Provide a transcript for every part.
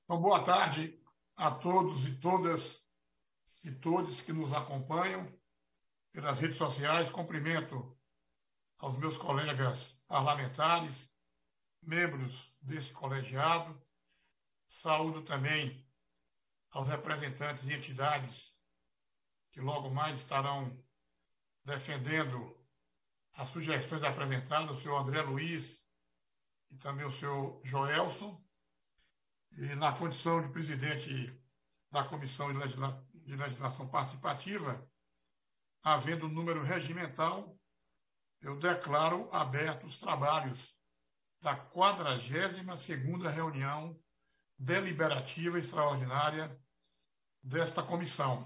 Então, boa tarde a todos e todas e todos que nos acompanham pelas redes sociais. Cumprimento aos meus colegas parlamentares, membros desse colegiado. Saúdo também aos representantes de entidades que logo mais estarão defendendo as sugestões apresentadas, o senhor André Luiz e também o senhor Joelson. E na condição de presidente da Comissão de Legislação Participativa, havendo número regimental, eu declaro abertos os trabalhos da 42ª reunião deliberativa extraordinária desta comissão.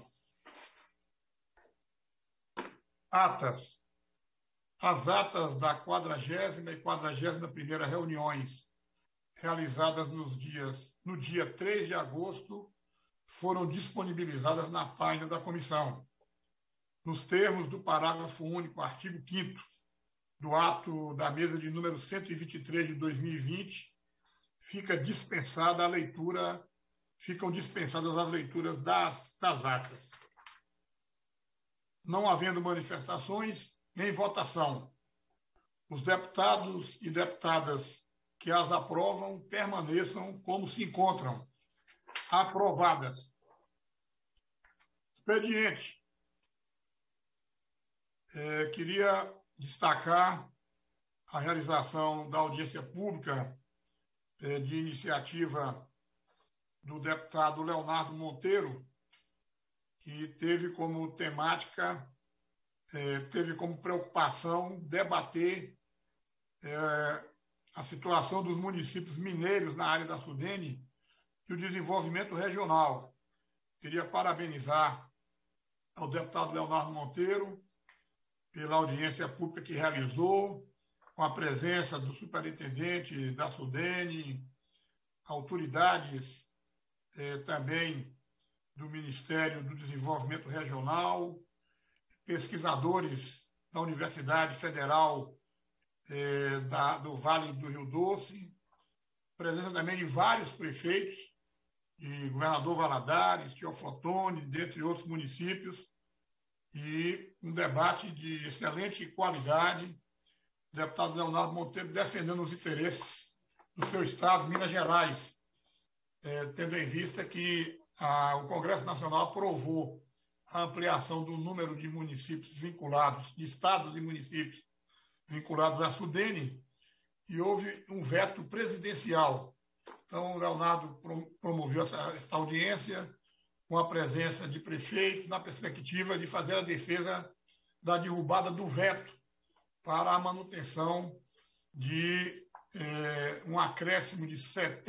Atas. As atas da 40ª e 41ª reuniões realizadas no dia 3 de agosto foram disponibilizadas na página da comissão. Nos termos do parágrafo único, artigo 5º do ato da mesa de número 123 de 2020, ficam dispensadas as leituras das atas. Não havendo manifestações, em votação, os deputados e deputadas que as aprovam permaneçam como se encontram. Aprovadas. Expediente. Queria destacar a realização da audiência pública de iniciativa do deputado Leonardo Monteiro, que teve como temática, teve como preocupação debater a situação dos municípios mineiros na área da Sudene e o desenvolvimento regional. Queria parabenizar ao deputado Leonardo Monteiro pela audiência pública que realizou, com a presença do superintendente da Sudene, autoridades também do Ministério do Desenvolvimento Regional, pesquisadores da Universidade Federal do Vale do Rio Doce, presença também de vários prefeitos, de Governador Valadares, Teoflotone, dentre outros municípios, e um debate de excelente qualidade. O deputado Leonardo Monteiro defendendo os interesses do seu estado, Minas Gerais, tendo em vista que o Congresso Nacional aprovou a ampliação do número de municípios vinculados, de estados e municípios vinculados à Sudene, e houve um veto presidencial. Então, o Leonardo promoveu esta audiência com a presença de prefeitos, na perspectiva de fazer a defesa da derrubada do veto para a manutenção de um acréscimo de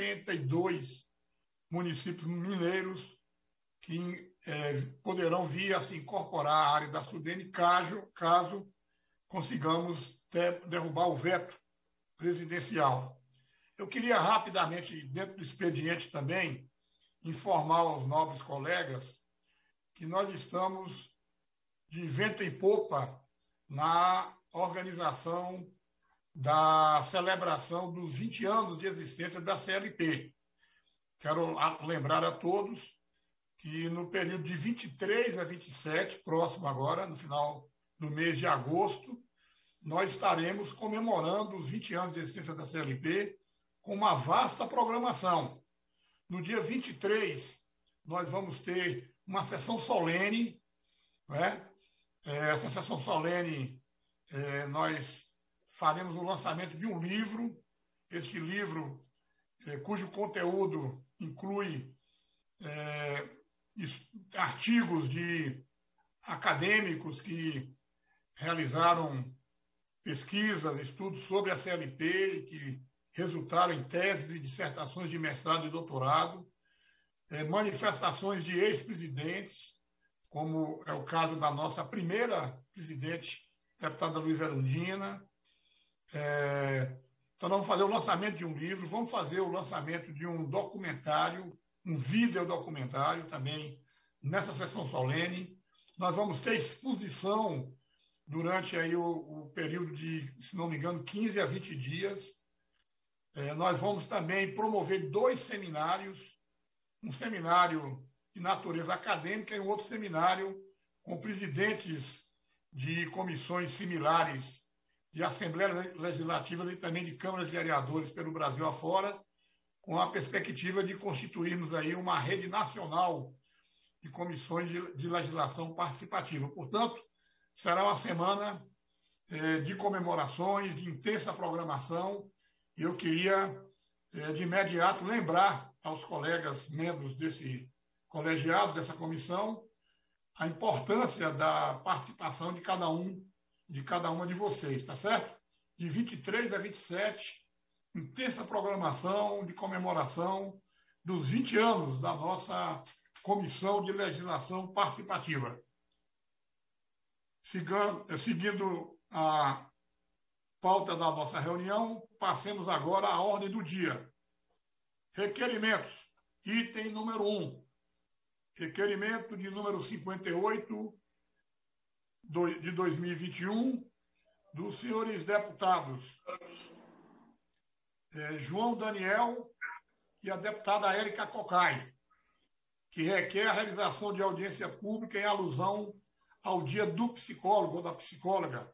72 municípios mineiros que poderão vir a se incorporar à área da Sudene caso consigamos derrubar o veto presidencial. Eu queria rapidamente, dentro do expediente também, informar aos nobres colegas que nós estamos de vento em popa na organização da celebração dos 20 anos de existência da CLP. Quero lembrar a todos que no período de 23 a 27, próximo agora, no final do mês de agosto, nós estaremos comemorando os 20 anos de existência da CLP com uma vasta programação. No dia 23, nós vamos ter uma sessão solene, né? Essa sessão solene, nós faremos o lançamento de um livro, este livro, cujo conteúdo inclui artigos de acadêmicos que realizaram pesquisas, estudos sobre a CLP e que resultaram em teses e dissertações de mestrado e doutorado, manifestações de ex-presidentes, como é o caso da nossa primeira presidente, deputada Luísa Erundina. Então, nós vamos fazer o lançamento de um livro, vamos fazer o lançamento de um documentário, um videodocumentário também nessa sessão solene. Nós vamos ter exposição durante aí o período de, se não me engano, 15 a 20 dias. Nós vamos também promover 2 seminários um seminário de natureza acadêmica e um outro seminário com presidentes de comissões similares de Assembleias Legislativas e também de câmaras de vereadores pelo Brasil afora, com a perspectiva de constituirmos aí uma rede nacional de comissões de legislação participativa. Portanto, será uma semana de comemorações, de intensa programação, e eu queria, de imediato, lembrar aos colegas membros desse colegiado, dessa comissão, a importância da participação de cada uma de vocês, tá certo? De 23 a 27, intensa programação de comemoração dos 20 anos da nossa Comissão de Legislação Participativa. Seguindo a pauta da nossa reunião, passemos agora à ordem do dia. Requerimentos. Item número 1. Requerimento de número 58 de 2021 dos senhores deputados João Daniel e a deputada Érica Cocai, que requer a realização de audiência pública em alusão ao Dia do Psicólogo ou da Psicóloga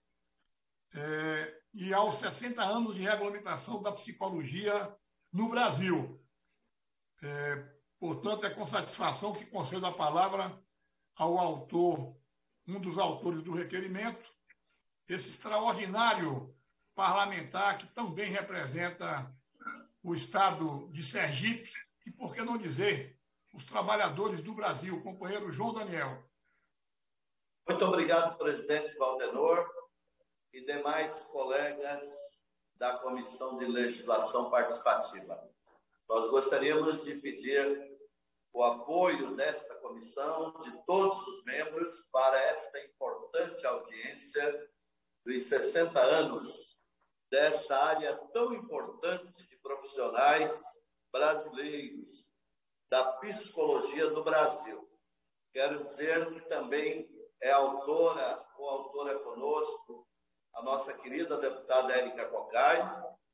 e aos 60 anos de regulamentação da psicologia no Brasil. Portanto, é com satisfação que concedo a palavra ao autor, um dos autores do requerimento, esse extraordinário parlamentar que também representa o Estado de Sergipe e, por que não dizer, os trabalhadores do Brasil, o companheiro João Daniel. Muito obrigado, presidente Valdenor e demais colegas da Comissão de Legislação Participativa. Nós gostaríamos de pedir o apoio desta comissão, de todos os membros, para esta importante audiência dos 60 anos desta área tão importante de profissionais brasileiros da psicologia do Brasil. Quero dizer que também é coautora conosco, a nossa querida deputada Érica Cocai,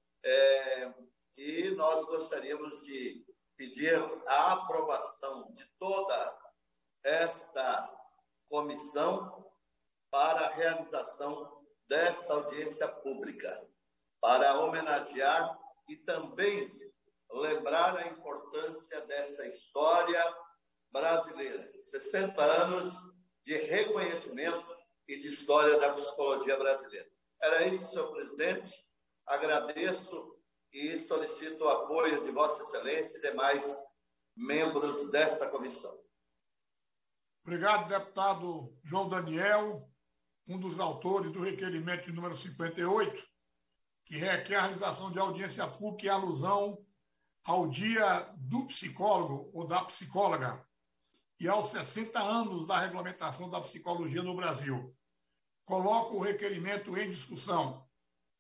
e nós gostaríamos de pedir a aprovação de toda esta comissão para a realização desta audiência pública, para homenagear e também lembrar a importância dessa história brasileira. 60 anos de reconhecimento e de história da psicologia brasileira. Era isso, senhor presidente. Agradeço e solicito o apoio de Vossa Excelência e demais membros desta comissão. Obrigado, deputado João Daniel, um dos autores do requerimento de número 58, que requer a realização de audiência pública em alusão ao Dia do Psicólogo ou da Psicóloga e aos 60 anos da regulamentação da psicologia no Brasil. Coloco o requerimento em discussão.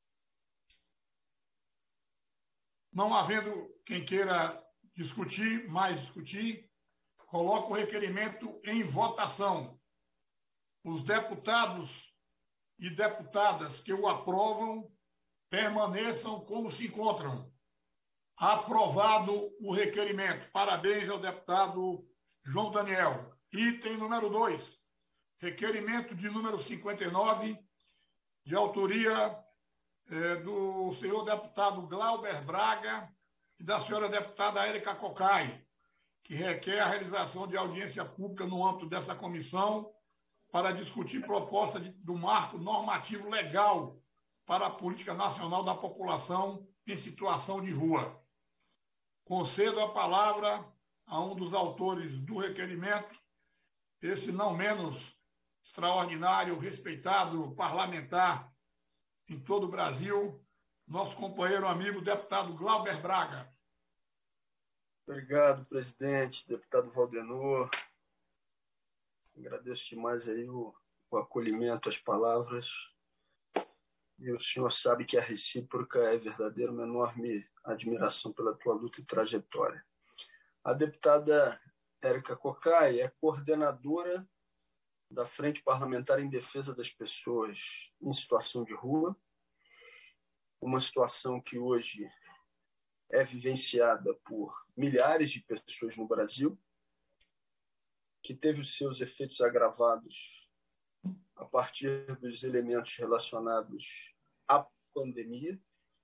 Não havendo quem queira discutir, coloco o requerimento em votação. Os deputados e deputadas que o aprovam permaneçam como se encontram. Aprovado o requerimento. Parabéns ao deputado João Daniel. Item número 2. Requerimento de número 59, de autoria do senhor deputado Glauber Braga e da senhora deputada Érica Cocai, que requer a realização de audiência pública no âmbito dessa comissão para discutir proposta do marco normativo legal para a política nacional da população em situação de rua. Concedo a palavra a um dos autores do requerimento, esse não menos extraordinário, respeitado parlamentar em todo o Brasil, nosso companheiro amigo deputado Glauber Braga. Obrigado, presidente, deputado Valdenor. Agradeço demais aí o acolhimento, as palavras. E o senhor sabe que a recíproca é verdadeira, uma enorme admiração pela tua luta e trajetória. A deputada Érica Cocai é coordenadora da Frente Parlamentar em Defesa das Pessoas em Situação de Rua, uma situação que hoje é vivenciada por milhares de pessoas no Brasil, que teve os seus efeitos agravados a partir dos elementos relacionados à pandemia,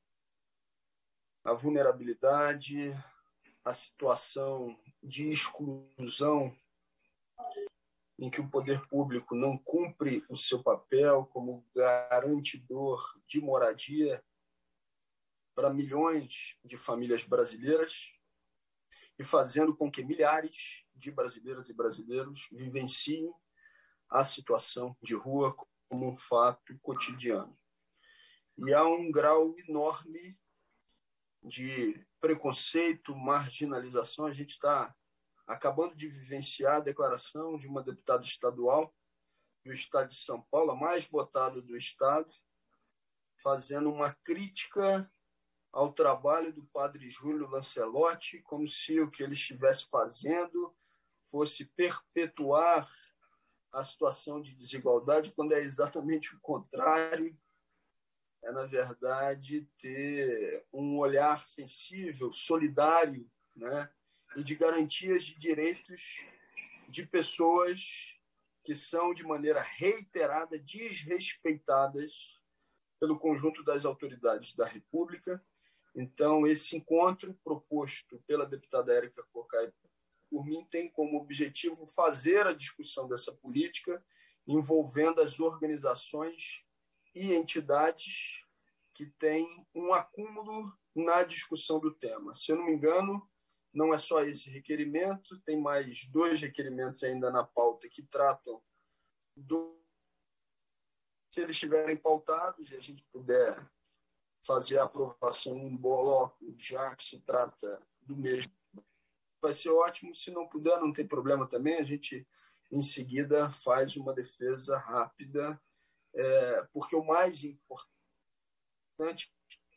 a vulnerabilidade, a situação de exclusão em que o poder público não cumpre o seu papel como garantidor de moradia para milhões de famílias brasileiras e fazendo com que milhares de brasileiras e brasileiros vivenciem a situação de rua como um fato cotidiano. E há um grau enorme de preconceito, marginalização. A gente está acabando de vivenciar a declaração de uma deputada estadual do estado de São Paulo, a mais votada do estado, fazendo uma crítica ao trabalho do padre Júlio Lancelotti, como se o que ele estivesse fazendo fosse perpetuar a situação de desigualdade, quando é exatamente o contrário. É, na verdade, ter um olhar sensível, solidário, né? E de garantias de direitos de pessoas que são, de maneira reiterada, desrespeitadas pelo conjunto das autoridades da República. Então, esse encontro proposto pela deputada Érica Cocai, por mim, tem como objetivo fazer a discussão dessa política envolvendo as organizações e entidades que têm um acúmulo na discussão do tema. Se eu não me engano, não é só esse requerimento, tem mais 2 requerimentos ainda na pauta que tratam do... Se eles estiverem pautados e a gente puder fazer a aprovação em bloco, já que se trata do mesmo, vai ser ótimo. Se não puder, não tem problema também. A gente, em seguida, faz uma defesa rápida, porque o mais importante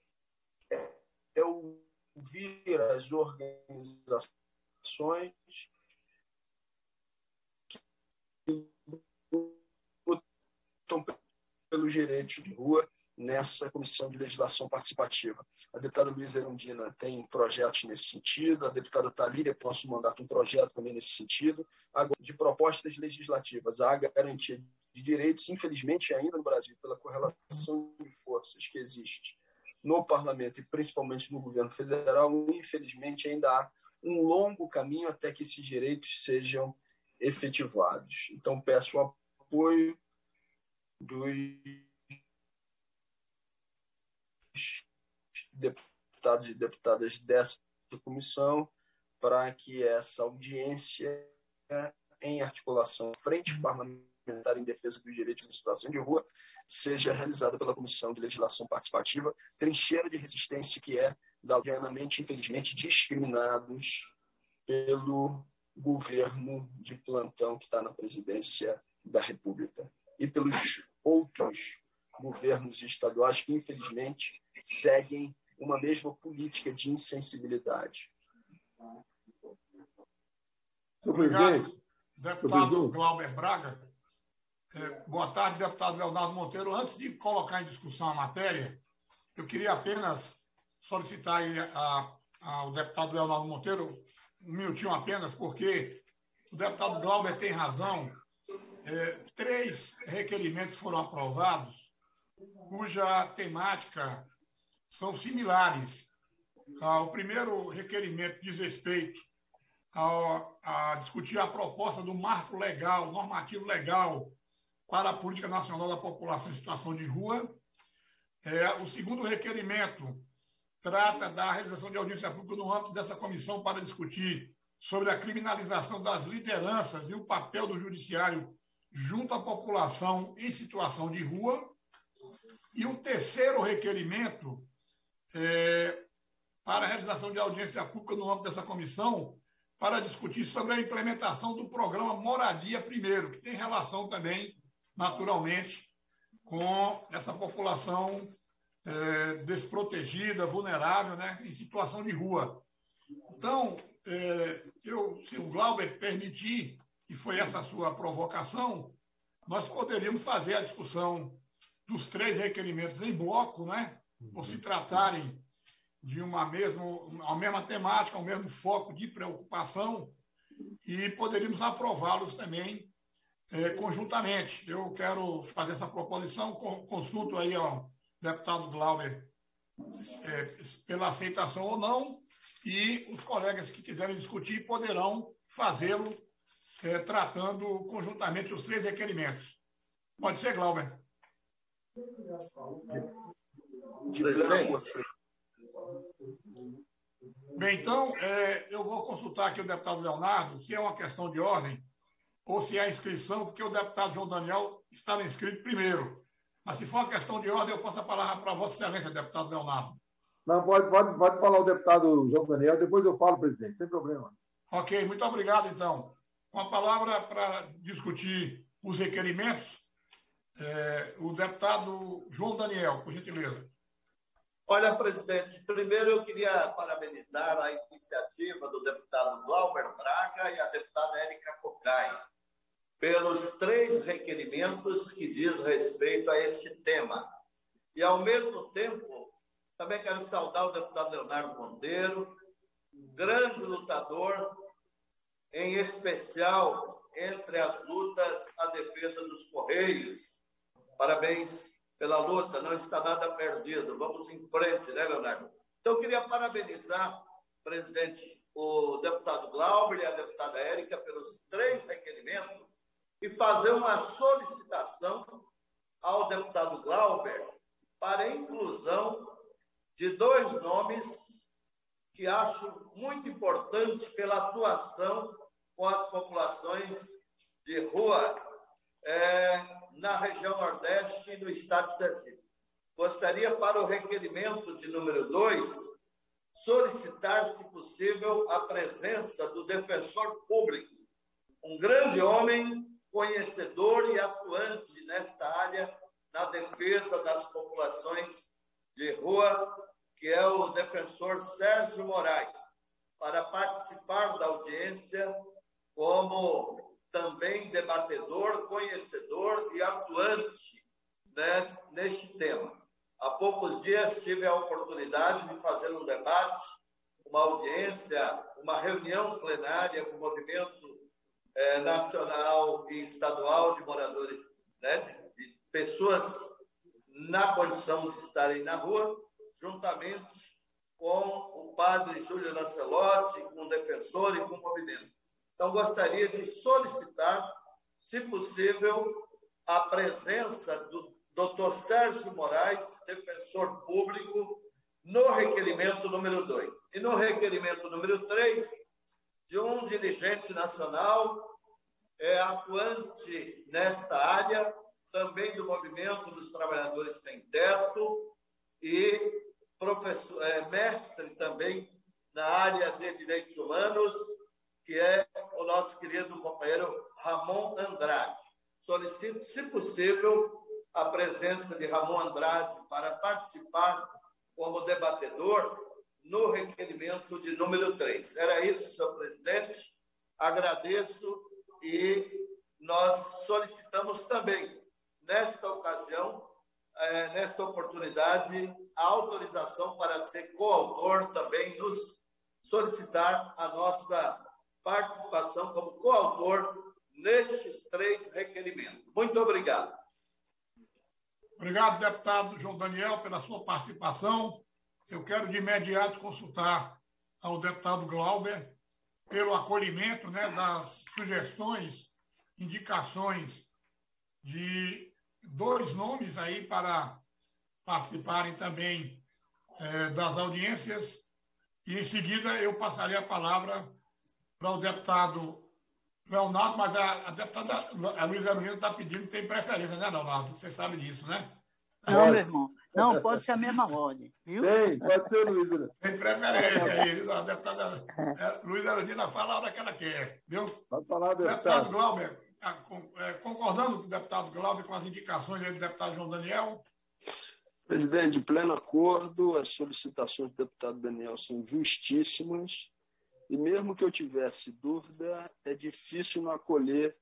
é ouvir as organizações que lutam pelos direitos de rua nessa Comissão de Legislação Participativa. A deputada Luísa Erundina tem projetos nesse sentido, a deputada Thalíria, com nosso mandato, um projeto também nesse sentido. Agora, de propostas legislativas, a garantia de direitos, infelizmente, ainda no Brasil, pela correlação de forças que existe no Parlamento e principalmente no governo federal, infelizmente, ainda há um longo caminho até que esses direitos sejam efetivados. Então, peço o apoio dos deputados e deputadas dessa comissão para que essa audiência em articulação frente parlamentar em defesa dos direitos em situação de rua seja realizada pela Comissão de Legislação Participativa, trincheira de resistência que é diariamente, infelizmente, discriminados pelo governo de plantão que está na presidência da República e pelos outros governos estaduais que, infelizmente, seguem uma mesma política de insensibilidade. Obrigado, deputado Glauber Braga. Boa tarde, deputado Leonardo Monteiro. Antes de colocar em discussão a matéria, eu queria apenas solicitar aí ao deputado Leonardo Monteiro um minutinho apenas, porque o deputado Glauber tem razão. 3 requerimentos foram aprovados, cuja temática são similares. O primeiro requerimento diz respeito a discutir a proposta do marco legal, normativo legal, para a Política Nacional da População em Situação de Rua. O segundo requerimento trata da realização de audiência pública no âmbito dessa comissão para discutir sobre a criminalização das lideranças e o papel do judiciário junto à população em situação de rua. E o terceiro requerimento para a realização de audiência pública no âmbito dessa comissão para discutir sobre a implementação do programa Moradia Primeiro, que tem relação também, naturalmente, com essa população desprotegida, vulnerável, né, em situação de rua. Então, se o Glauber permitir, e foi essa a sua provocação, nós poderíamos fazer a discussão dos 3 requerimentos em bloco, né, por se tratarem de uma mesma temática, o mesmo foco de preocupação, e poderíamos aprová-los também conjuntamente. Eu quero fazer essa proposição, consulto aí ao deputado Glauber pela aceitação ou não, e os colegas que quiserem discutir poderão fazê-lo tratando conjuntamente os 3 requerimentos. Pode ser, Glauber? Bem, então, eu vou consultar aqui o deputado Leonardo, se é uma questão de ordem ou se é a inscrição, porque o deputado João Daniel estava inscrito primeiro. Mas se for uma questão de ordem, eu passo a palavra para Vossa Excelência, deputado Leonardo. Não, pode falar o deputado João Daniel, depois eu falo, presidente, sem problema. Ok, muito obrigado, então. Com a palavra para discutir os requerimentos, o deputado João Daniel, por gentileza. Olha, presidente, primeiro eu queria parabenizar a iniciativa do deputado Glauber Braga e a deputada Érica Cocai pelos 3 requerimentos que diz respeito a este tema. E, ao mesmo tempo, também quero saudar o deputado Leonardo Monteiro, grande lutador, em especial entre as lutas à defesa dos Correios. Parabéns pela luta, não está nada perdido. Vamos em frente, né, Leonardo? Então, eu queria parabenizar, presidente, o deputado Glauber e a deputada Érica pelos 3 requerimentos e fazer uma solicitação ao deputado Glauber para a inclusão de 2 nomes que acho muito importante pela atuação com as populações de rua na região Nordeste e no estado de Sergipe. Gostaria, para o requerimento de número 2, solicitar, se possível, a presença do defensor público, um grande homem, conhecedor e atuante nesta área, na defesa das populações de rua, que é o defensor Sérgio Moraes, para participar da audiência como também debatedor, conhecedor e atuante neste tema. Há poucos dias tive a oportunidade de fazer um debate, uma audiência, uma reunião plenária com o movimento nacional e estadual de moradores, de pessoas na condição de estarem na rua, juntamente com o padre Júlio Lancelotti, com o defensor e com o movimento. Então, gostaria de solicitar, se possível, a presença do Dr. Sérgio Moraes, defensor público, no requerimento número 2. E no requerimento número 3, de um dirigente nacional atuante nesta área, também do movimento dos trabalhadores sem teto e mestre também na área de direitos humanos, que é o nosso querido companheiro Ramon Andrade. Solicito, se possível, a presença de Ramon Andrade para participar como debatedor no requerimento de número 3. Era isso, senhor presidente. Agradeço e nós solicitamos também, nesta ocasião, nesta oportunidade, a autorização para ser coautor, também nos solicitar a nossa participação como coautor nestes 3 requerimentos. Muito obrigado. Obrigado, deputado João Daniel, pela sua participação. Eu quero de imediato consultar ao deputado Glauber pelo acolhimento das sugestões, indicações de 2 nomes aí para participarem também das audiências, e em seguida eu passarei a palavra para o deputado Leonardo, mas a deputada Luísa Erundina está pedindo que tem preferência, né, Leonardo? Você sabe disso, né? Não, meu irmão. Não, pode ser a mesma ordem, viu? Tem, pode ser, Luísa. Tem preferência. A deputada Luísa Erundina fala a hora que ela quer, viu? Pode falar, deputado Glauber, concordando com o deputado Glauber com as indicações do deputado João Daniel? Presidente, de pleno acordo, as solicitações do deputado Daniel são justíssimas, e mesmo que eu tivesse dúvida, é difícil não acolher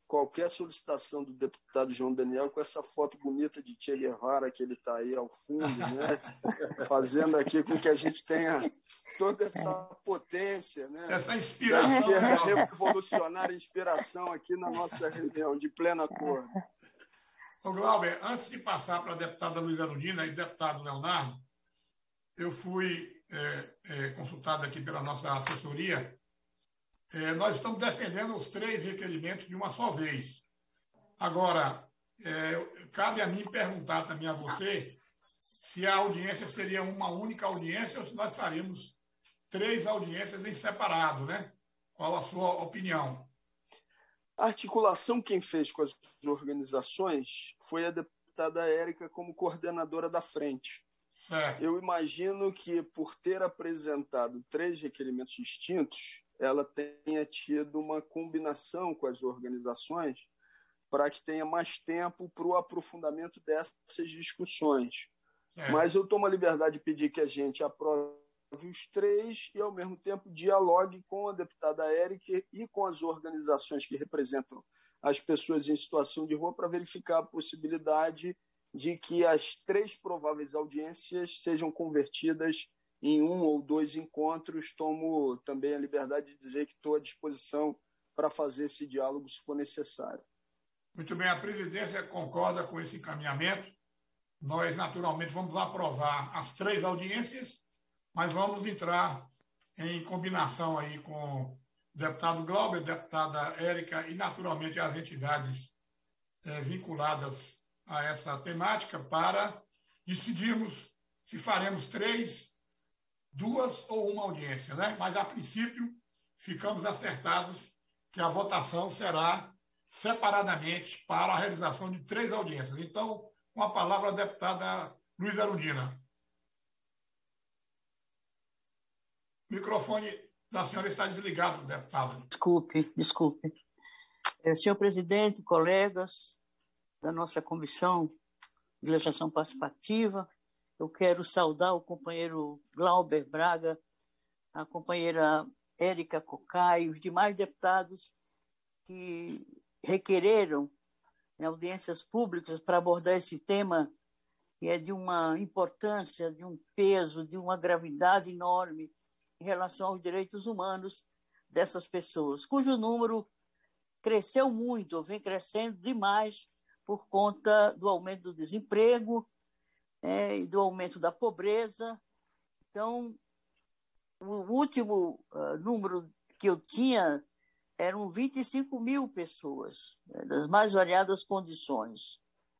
qualquer solicitação do deputado João Daniel com essa foto bonita de Che Guevara que ele está aí ao fundo, né? Fazendo aqui com que a gente tenha toda essa potência, né? Essa inspiração. Essa revolucionária inspiração aqui na nossa reunião de pleno acordo. Ô, Glauber, antes de passar para a deputada Luiza Erundina e deputado Leonardo, eu fui consultado aqui pela nossa assessoria. Nós estamos defendendo os 3 requerimentos de uma só vez. Agora, cabe a mim perguntar também a você se a audiência seria uma única audiência ou se nós faríamos 3 audiências em separado, né? Qual a sua opinião? A articulação quem fez com as organizações foi a deputada Érica como coordenadora da frente. Eu imagino que, por ter apresentado 3 requerimentos distintos, ela tenha tido uma combinação com as organizações para que tenha mais tempo para o aprofundamento dessas discussões. Mas eu tomo a liberdade de pedir que a gente aprove os 3 e, ao mesmo tempo, dialogue com a deputada Érica e com as organizações que representam as pessoas em situação de rua para verificar a possibilidade de que as 3 prováveis audiências sejam convertidas em 1 ou 2 encontros. Tomo também a liberdade de dizer que estou à disposição para fazer esse diálogo se for necessário. Muito bem, a presidência concorda com esse encaminhamento. Nós, naturalmente, vamos aprovar as 3 audiências, mas vamos entrar em combinação aí com o deputado Glauber, deputada Érica e, naturalmente, as entidades vinculadas a essa temática para decidirmos se faremos 3, 2 ou 1 audiência, né? Mas, a princípio, ficamos acertados que a votação será separadamente para a realização de 3 audiências. Então, com a palavra a deputada Luiza Erundina. O microfone da senhora está desligado, deputada. Desculpe. Senhor presidente, colegas da nossa comissão de legislação participativa, eu quero saudar o companheiro Glauber Braga, a companheira Érica Cocai e os demais deputados que requereram audiências públicas para abordar esse tema, que é de uma importância, de um peso, de uma gravidade enorme em relação aos direitos humanos dessas pessoas, cujo número cresceu muito, ou vem crescendo demais por conta do aumento do desemprego e do aumento da pobreza. Então, o último número que eu tinha eram 25 mil pessoas, das mais variadas condições.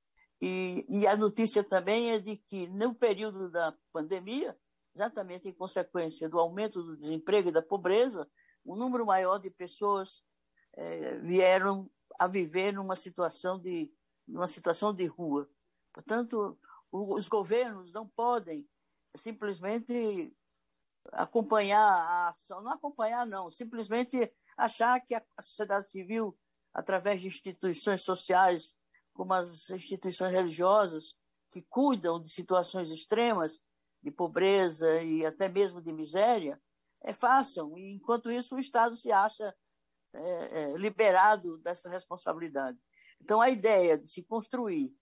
E a notícia também é de que, no período da pandemia, exatamente em consequência do aumento do desemprego e da pobreza, um número maior de pessoas vieram a viver numa situação de rua. Portanto, os governos não podem simplesmente acompanhar a ação, não acompanhar, não, simplesmente achar que a sociedade civil, através de instituições sociais, como as instituições religiosas, que cuidam de situações extremas, de pobreza e até mesmo de miséria, façam. E, enquanto isso, o Estado se acha liberado dessa responsabilidade. Então, a ideia de se construir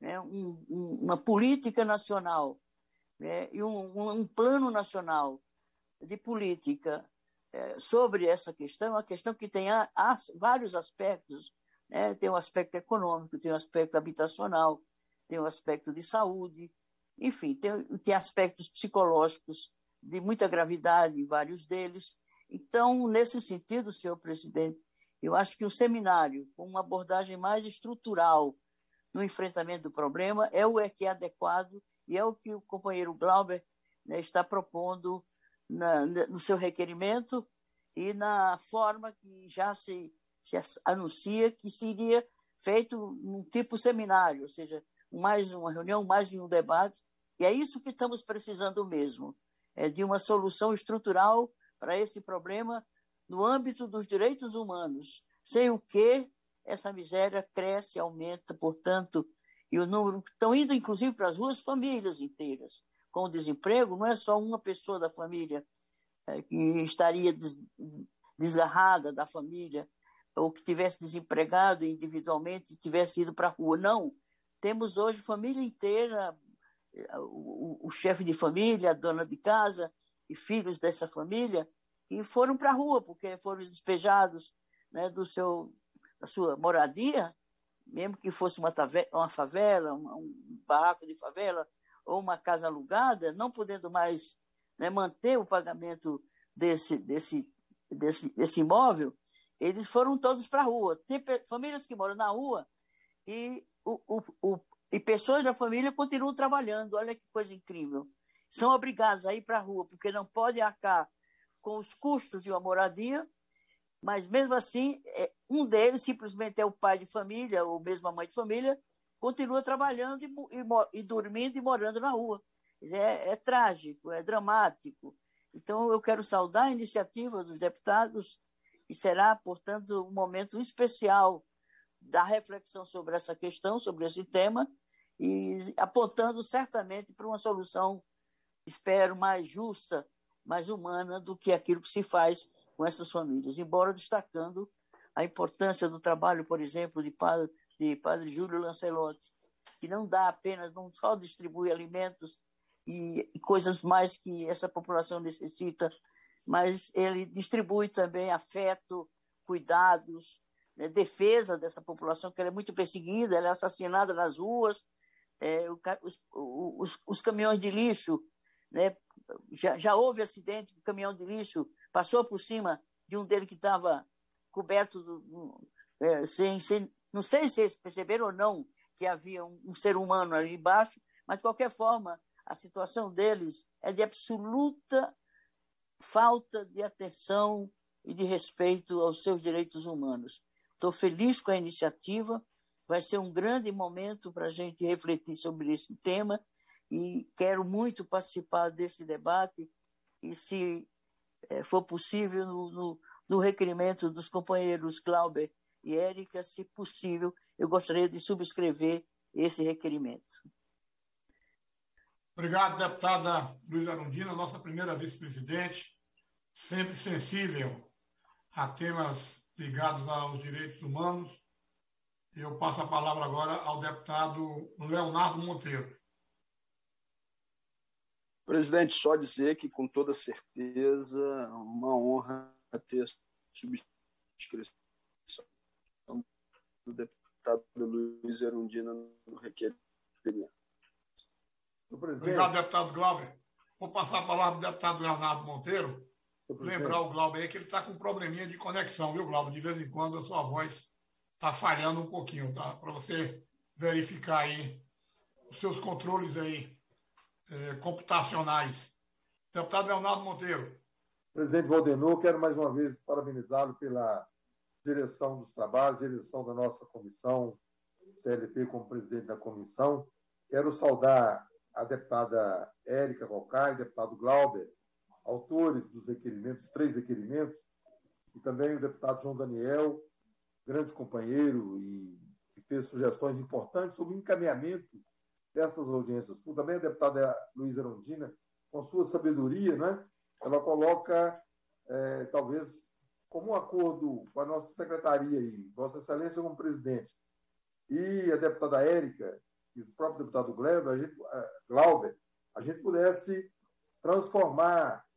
uma política nacional e um plano nacional de política sobre essa questão, uma questão que tem vários aspectos, tem um aspecto econômico, tem um aspecto habitacional, tem um aspecto de saúde, enfim, tem aspectos psicológicos de muita gravidade, vários deles. Então, nesse sentido, senhor presidente, eu acho que o seminário, com uma abordagem mais estrutural no enfrentamento do problema, é o que é adequado e é o que o companheiro Glauber está propondo no seu requerimento e na forma que já se anuncia que seria feito num tipo seminário, ou seja, mais uma reunião, mais um debate, e é isso que estamos precisando mesmo, de uma solução estrutural para esse problema no âmbito dos direitos humanos, sem o que essa miséria cresce, aumenta, portanto, e o número estão indo, inclusive, para as ruas famílias inteiras. Com o desemprego, não é só uma pessoa da família que estaria desgarrada da família, ou que tivesse desempregado individualmente e tivesse ido para a rua. Não. Temos hoje família inteira, o chefe de família, a dona de casa e filhos dessa família, que foram para a rua, porque foram despejados, né, da sua moradia, mesmo que fosse uma favela, um barraco de favela, ou uma casa alugada, não podendo mais, né, manter o pagamento desse imóvel, eles foram todos para a rua. Tem famílias que moram na rua e pessoas da família continuam trabalhando. Olha que coisa incrível. São obrigados a ir para a rua, porque não podem arcar com os custos de uma moradia, mas mesmo assim, um deles simplesmente é o pai de família, ou mesmo a mãe de família, continua trabalhando e dormindo e morando na rua. É trágico, é dramático. Então, eu quero saudar a iniciativa dos deputados e será, portanto, um momento especial da reflexão sobre essa questão, sobre esse tema, e apontando certamente para uma solução, espero, mais justa, mais humana do que aquilo que se faz com essas famílias, embora destacando a importância do trabalho, por exemplo, de padre Júlio Lancelotti, que não dá apenas, não só distribui alimentos e coisas mais que essa população necessita, mas ele distribui também afeto, cuidados, né, defesa dessa população, que ela é muito perseguida, ela é assassinada nas ruas, os caminhões de lixo, né, já houve acidente, o caminhão de lixo passou por cima de um dele que estava coberto, não sei se eles perceberam ou não que havia um ser humano ali embaixo, mas de qualquer forma, a situação deles é de absoluta falta de atenção e de respeito aos seus direitos humanos. Estou feliz com a iniciativa, vai ser um grande momento para a gente refletir sobre esse tema e quero muito participar desse debate e, se for possível, no requerimento dos companheiros Glauber e Érica, se possível, eu gostaria de subscrever esse requerimento. Obrigado, deputada Luísa Erundina, nossa primeira vice-presidente, sempre sensível a temas ligados aos direitos humanos. Eu passo a palavra agora ao deputado Leonardo Monteiro. Presidente, só dizer que, com toda certeza, é uma honra ter subscrição do deputado Luiz Erundina no requerimento. Obrigado, deputado Glauber. Vou passar a palavra para o deputado Leonardo Monteiro. Lembrar o Glauber aí que ele está com um probleminha de conexão, viu, Glauber? De vez em quando a sua voz está falhando um pouquinho, tá? Para você verificar aí os seus controles aí computacionais. Deputado Leonardo Monteiro. Presidente Valdenor, quero mais uma vez parabenizá-lo pela direção dos trabalhos, direção da nossa comissão, CLP como presidente da comissão. Quero saudar a deputada Érica Cocai, deputado Glauber, autores dos requerimentos, 3 requerimentos, e também o deputado João Daniel, grande companheiro e que fez sugestões importantes sobre o encaminhamento dessas audiências. Também a deputada Luísa Erundina, com sua sabedoria, né, ela coloca, talvez, como um acordo com a nossa secretaria e Vossa Excelência como presidente, e a deputada Érica, e o próprio deputado Glauber, a gente pudesse transformar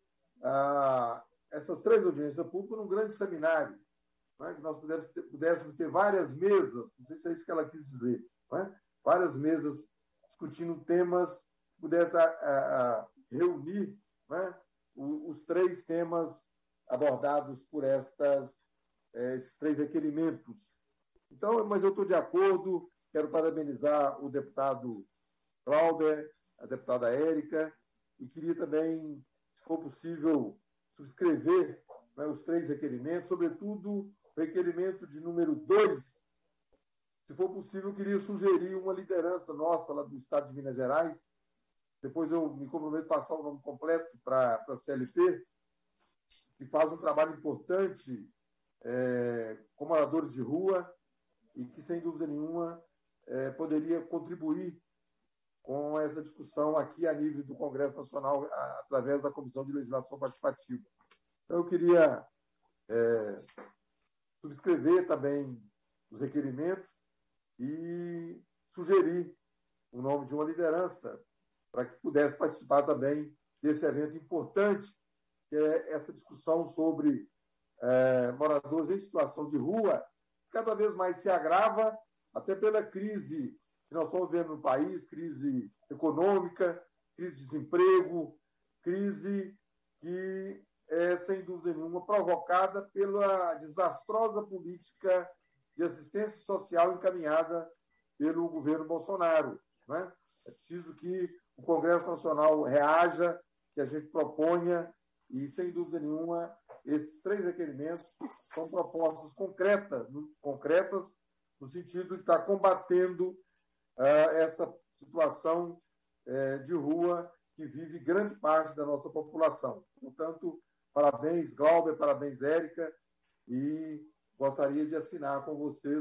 essas 3 audiências públicas num grande seminário, né? Que nós pudéssemos ter várias mesas, não sei se é isso que ela quis dizer, né? Várias mesas discutindo temas que pudessem reunir, né, os 3 temas abordados por esses 3 requerimentos. Então, mas eu estou de acordo. Quero parabenizar o deputado Glauber, a deputada Érica, e queria também, se for possível, subscrever, né, os 3 requerimentos, sobretudo o requerimento de número 2. Se for possível, eu queria sugerir uma liderança nossa lá do Estado de Minas Gerais. Depois eu me comprometo a passar o nome completo para a CLP, que faz um trabalho importante com moradores de rua e que, sem dúvida nenhuma, poderia contribuir com essa discussão aqui a nível do Congresso Nacional, através da Comissão de Legislação Participativa. Então, eu queria subscrever também os requerimentos e sugerir o nome de uma liderança para que pudesse participar também desse evento importante, que é essa discussão sobre moradores em situação de rua, que cada vez mais se agrava, até pela crise que nós estamos vendo no país, crise econômica, crise de desemprego, crise que é, sem dúvida nenhuma, provocada pela desastrosa política de assistência social encaminhada pelo governo Bolsonaro. Né? É preciso que o Congresso Nacional reaja, que a gente proponha, e, sem dúvida nenhuma, esses 3 requerimentos são propostas concretas no sentido de estar combatendo essa situação de rua que vive grande parte da nossa população. Portanto, parabéns, Glauber, parabéns, Érica, e gostaria de assinar com vocês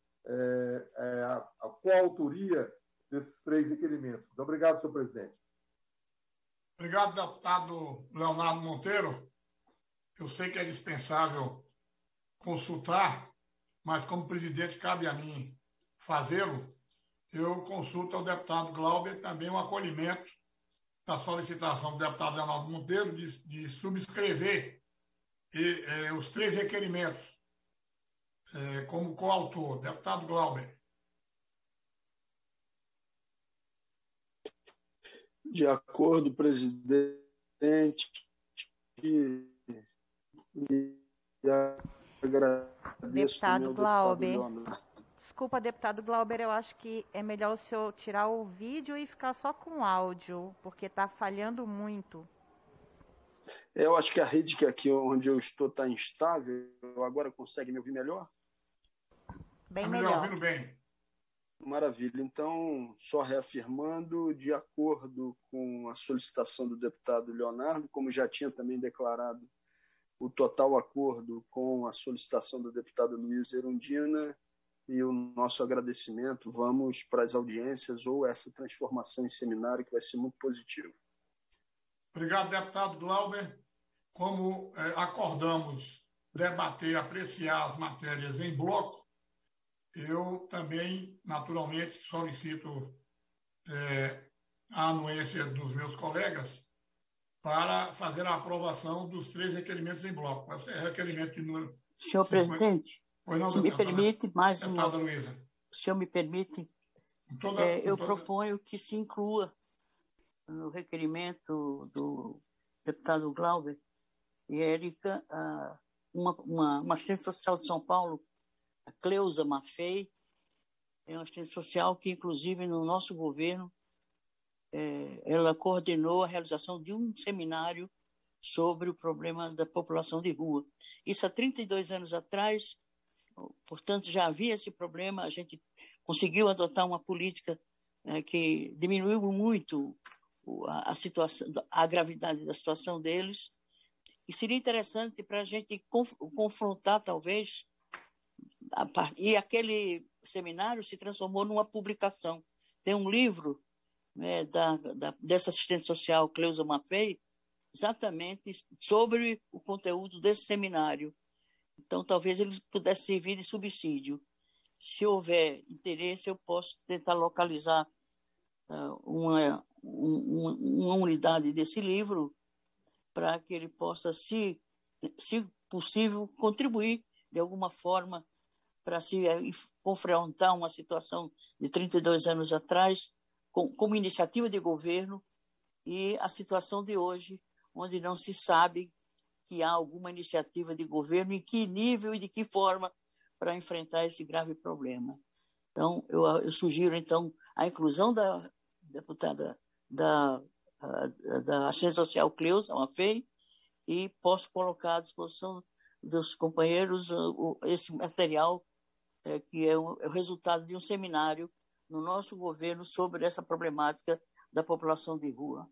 a coautoria desses 3 requerimentos. Muito obrigado, senhor presidente. Obrigado, deputado Leonardo Monteiro. Eu sei que é dispensável consultar, mas como presidente cabe a mim fazê-lo. Eu consulto ao deputado Glauber também o acolhimento da solicitação do deputado Leonardo Monteiro de subscrever os 3 requerimentos como coautor. Deputado Glauber. De acordo, presidente, e agradeço. Deputado Glauber. Desculpa, deputado Glauber, eu acho que é melhor o senhor tirar o vídeo e ficar só com o áudio, porque está falhando muito. Eu acho que a rede que aqui onde eu estou está instável. Agora consegue me ouvir melhor? Bem melhor. Ouvindo bem. Maravilha. Então, só reafirmando, de acordo com a solicitação do deputado Leonardo, como já tinha também declarado o total acordo com a solicitação da deputada Luísa Erundina, e o nosso agradecimento, vamos para as audiências ou essa transformação em seminário que vai ser muito positivo. Obrigado, deputado Glauber. Como acordamos debater, apreciar as matérias em bloco, eu também, naturalmente, solicito a anuência dos meus colegas para fazer a aprovação dos 3 requerimentos em bloco. Vai ser requerimento de número... Senhor presidente, se me permite mais uma... O senhor me permite? Eu proponho que se inclua no requerimento do deputado Glauber e Érica uma assistente social de São Paulo, a Cleusa Maffei, é uma assistente social que, inclusive, no nosso governo, ela coordenou a realização de um seminário sobre o problema da população de rua. Isso há 32 anos atrás, portanto, já havia esse problema, a gente conseguiu adotar uma política que diminuiu muito a situação, a gravidade da situação deles, e seria interessante para a gente confrontar, talvez, e aquele seminário se transformou numa publicação. Tem um livro dessa assistente social, Cleusa Maffei, exatamente sobre o conteúdo desse seminário. Então, talvez eles pudessem servir de subsídio. Se houver interesse, eu posso tentar localizar uma unidade desse livro para que ele possa, se possível, contribuir de alguma forma para se confrontar uma situação de 32 anos atrás como iniciativa de governo e a situação de hoje, onde não se sabe que há alguma iniciativa de governo, em que nível e de que forma para enfrentar esse grave problema. Então, eu sugiro, então, a inclusão da deputada da assistência social Cleusa Maffei e posso colocar à disposição dos companheiros esse material que é o resultado de um seminário no nosso governo sobre essa problemática da população de rua.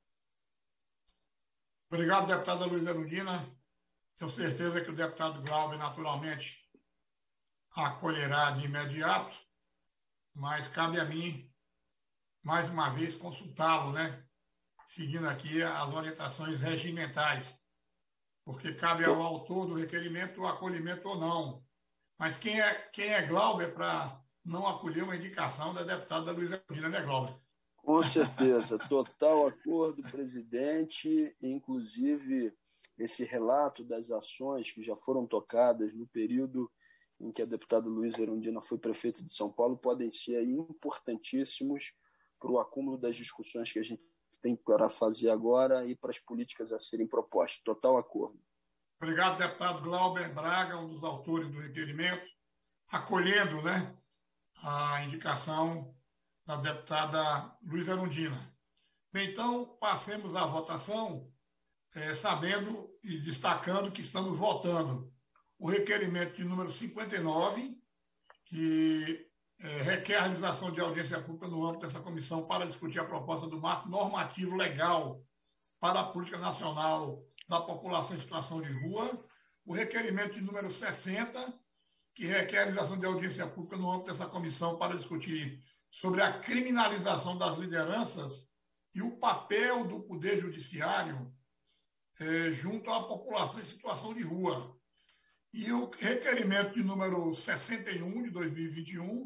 Obrigado, deputada Luísa Erundina. Tenho certeza que o deputado Glauber, naturalmente, acolherá de imediato, mas cabe a mim, mais uma vez, consultá-lo, né? Seguindo aqui as orientações regimentais, porque cabe ao autor do requerimento o acolhimento ou não Mas quem é Glauber para não acolher uma indicação da deputada Luísa Erundina, né, Glauber? Com certeza, total acordo, presidente, inclusive esse relato das ações que já foram tocadas no período em que a deputada Luísa Erundina foi prefeita de São Paulo podem ser aí importantíssimos para o acúmulo das discussões que a gente tem para fazer agora e para as políticas a serem propostas. Total acordo. Obrigado, deputado Glauber Braga, um dos autores do requerimento, acolhendo, né, a indicação da deputada Luísa Erundina. Bem, então, passemos à votação, sabendo e destacando que estamos votando o requerimento de número 59, que requer a realização de audiência pública no âmbito dessa comissão para discutir a proposta do marco normativo legal para a política nacional da população em situação de rua, o requerimento de número 60, que requer a realização de audiência pública no âmbito dessa comissão para discutir sobre a criminalização das lideranças e o papel do Poder Judiciário junto à população em situação de rua. E o requerimento de número 61 de 2021,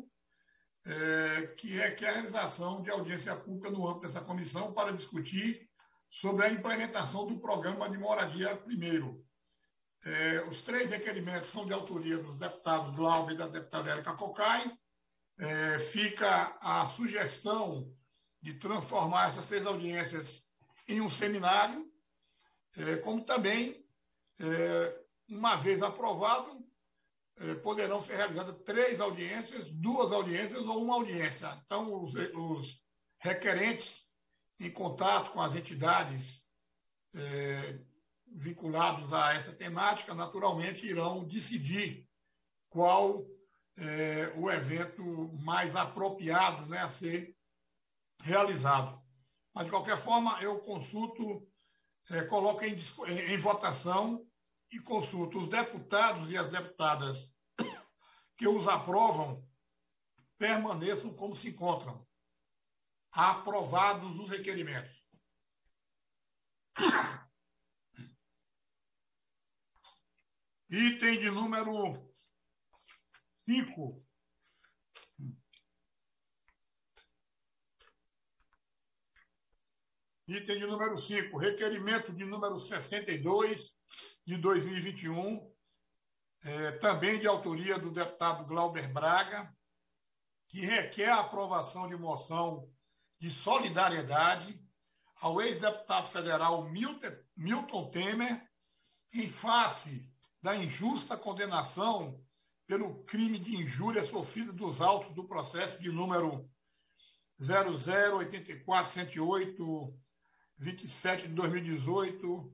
que requer a realização de audiência pública no âmbito dessa comissão para discutir sobre a implementação do programa de moradia primeiro. Os três requerimentos são de autoria dos deputados Glauber e da deputada Érica Cocai. Fica a sugestão de transformar essas três audiências em um seminário, como também, uma vez aprovado, poderão ser realizadas 3 audiências, 2 audiências ou uma audiência. Então, os requerentes, em contato com as entidades vinculados a essa temática, naturalmente irão decidir qual o evento mais apropriado, né, a ser realizado. Mas, de qualquer forma, eu consulto, coloco em votação e consulto os deputados e as deputadas que os aprovam, permaneçam como se encontram. Aprovados os requerimentos. Item de número 5. Item de número 5. Requerimento de número 62 de 2021, também de autoria do deputado Glauber Braga, que requer a aprovação de moção de solidariedade ao ex-deputado federal Milton Temer, em face da injusta condenação pelo crime de injúria sofrida dos autos do processo de número 0084-108-27 de 2018,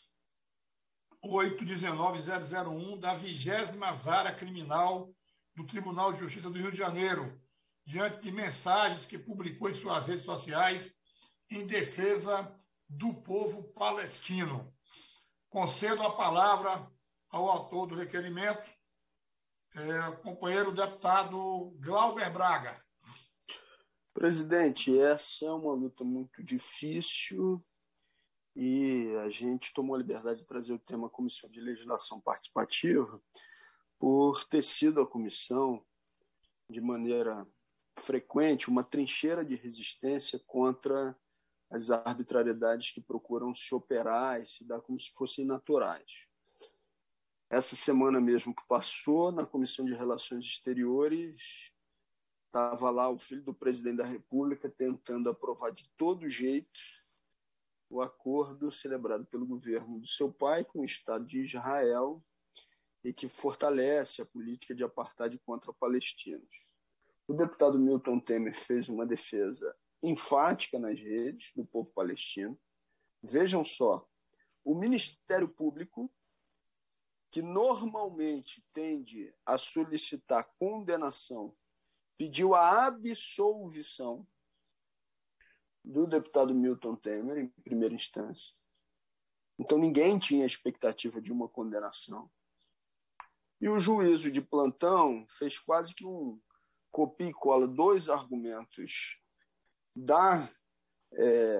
819-001, da 20ª Vara Criminal do Tribunal de Justiça do Rio de Janeiro, diante de mensagens que publicou em suas redes sociais em defesa do povo palestino. Concedo a palavra ao autor do requerimento, companheiro deputado Glauber Braga. Presidente, essa é uma luta muito difícil e a gente tomou a liberdade de trazer o tema Comissão de Legislação Participativa por ter sido a comissão, de maneira frequente, uma trincheira de resistência contra as arbitrariedades que procuram se operar e se dar como se fossem naturais. Essa semana mesmo que passou, na Comissão de Relações Exteriores, estava lá o filho do presidente da República tentando aprovar de todo jeito o acordo celebrado pelo governo do seu pai com o Estado de Israel e que fortalece a política de apartheid contra palestinos. O deputado Milton Temer fez uma defesa enfática nas redes do povo palestino. Vejam só, o Ministério Público, que normalmente tende a solicitar condenação, pediu a absolvição do deputado Milton Temer, em primeira instância. Então, ninguém tinha expectativa de uma condenação. E o juízo de plantão fez quase que um copia e cola, 2 argumentos da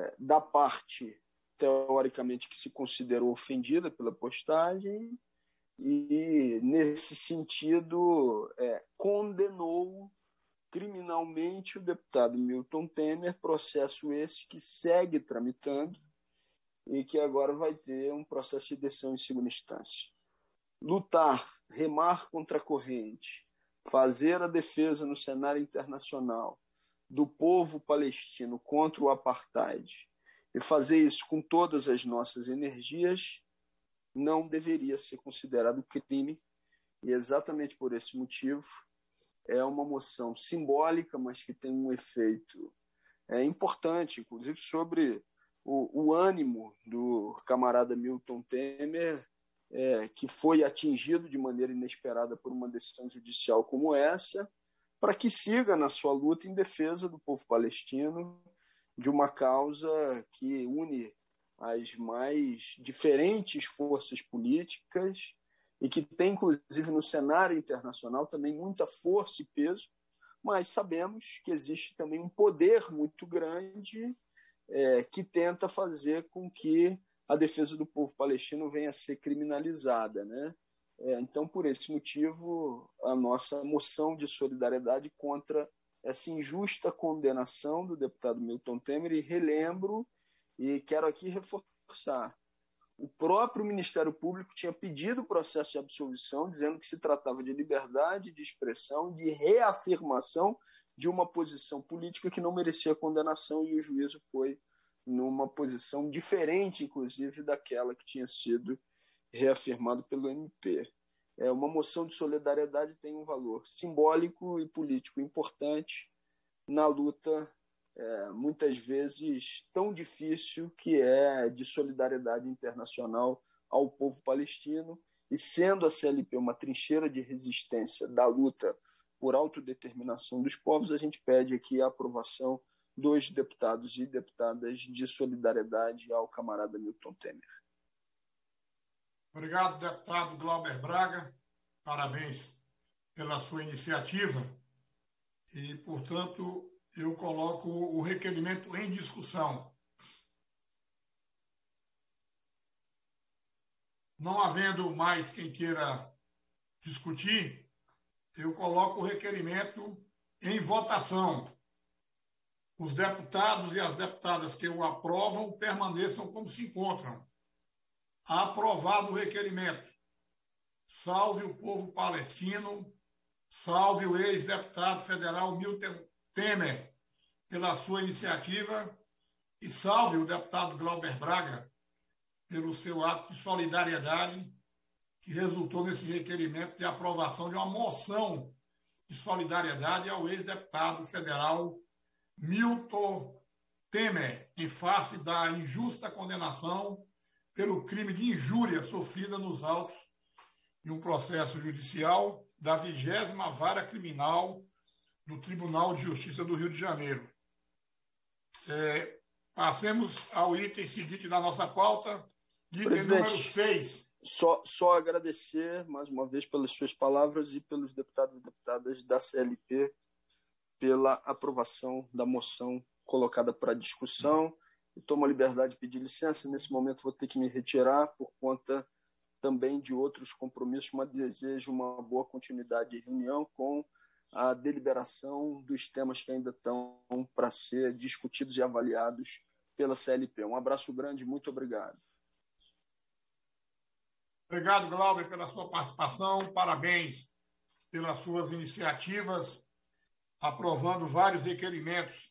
parte, teoricamente, que se considerou ofendida pela postagem e, nesse sentido, condenou criminalmente o deputado Milton Temer, processo esse que segue tramitando e que agora vai ter um processo de decisão em segunda instância. Lutar, remar contra a corrente, fazer a defesa no cenário internacional do povo palestino contra o apartheid e fazer isso com todas as nossas energias não deveria ser considerado crime, e exatamente por esse motivo é uma moção simbólica, mas que tem um efeito importante, inclusive sobre o ânimo do camarada Milton Temer, que foi atingido de maneira inesperada por uma decisão judicial como essa, para que siga na sua luta em defesa do povo palestino, de uma causa que une as mais diferentes forças políticas e que tem, inclusive, no cenário internacional também muita força e peso, mas sabemos que existe também um poder muito grande que tenta fazer com que a defesa do povo palestino venha a ser criminalizada, né? Então, por esse motivo, a nossa moção de solidariedade contra essa injusta condenação do deputado Milton Temer, e relembro e quero aqui reforçar, o próprio Ministério Público tinha pedido o processo de absolvição, dizendo que se tratava de liberdade de expressão, de reafirmação de uma posição política que não merecia condenação, e o juízo foi numa posição diferente, inclusive, daquela que tinha sido reafirmado pelo MP. Uma moção de solidariedade tem um valor simbólico e político importante na luta, muitas vezes tão difícil, que é de solidariedade internacional ao povo palestino, e sendo a CLP uma trincheira de resistência da luta por autodeterminação dos povos, a gente pede aqui a aprovação dos deputados e deputadas de solidariedade ao camarada Milton Temer. Obrigado, deputado Glauber Braga. Parabéns pela sua iniciativa. E, portanto, eu coloco o requerimento em discussão. Não havendo mais quem queira discutir, eu coloco o requerimento em votação. Os deputados e as deputadas que o aprovam permaneçam como se encontram. Aprovado o requerimento. Salve o povo palestino, salve o ex-deputado federal Milton Temer pela sua iniciativa e salve o deputado Glauber Braga pelo seu ato de solidariedade que resultou nesse requerimento de aprovação de uma moção de solidariedade ao ex-deputado federal Milton Temer, em face da injusta condenação pelo crime de injúria sofrida nos autos de um processo judicial da 20ª Vara Criminal do Tribunal de Justiça do Rio de Janeiro. Passemos ao item seguinte da nossa pauta, item Presidente, número 6. Só agradecer mais uma vez pelas suas palavras e pelos deputados e deputadas da CLP pela aprovação da moção colocada para discussão. E tomo a liberdade de pedir licença. Nesse momento vou ter que me retirar por conta também de outros compromissos, mas desejo uma boa continuidade de reunião com a deliberação dos temas que ainda estão para ser discutidos e avaliados pela CLP. Um abraço grande, muito obrigado. Obrigado, Glauber, pela sua participação. Parabéns pelas suas iniciativas, aprovando vários requerimentos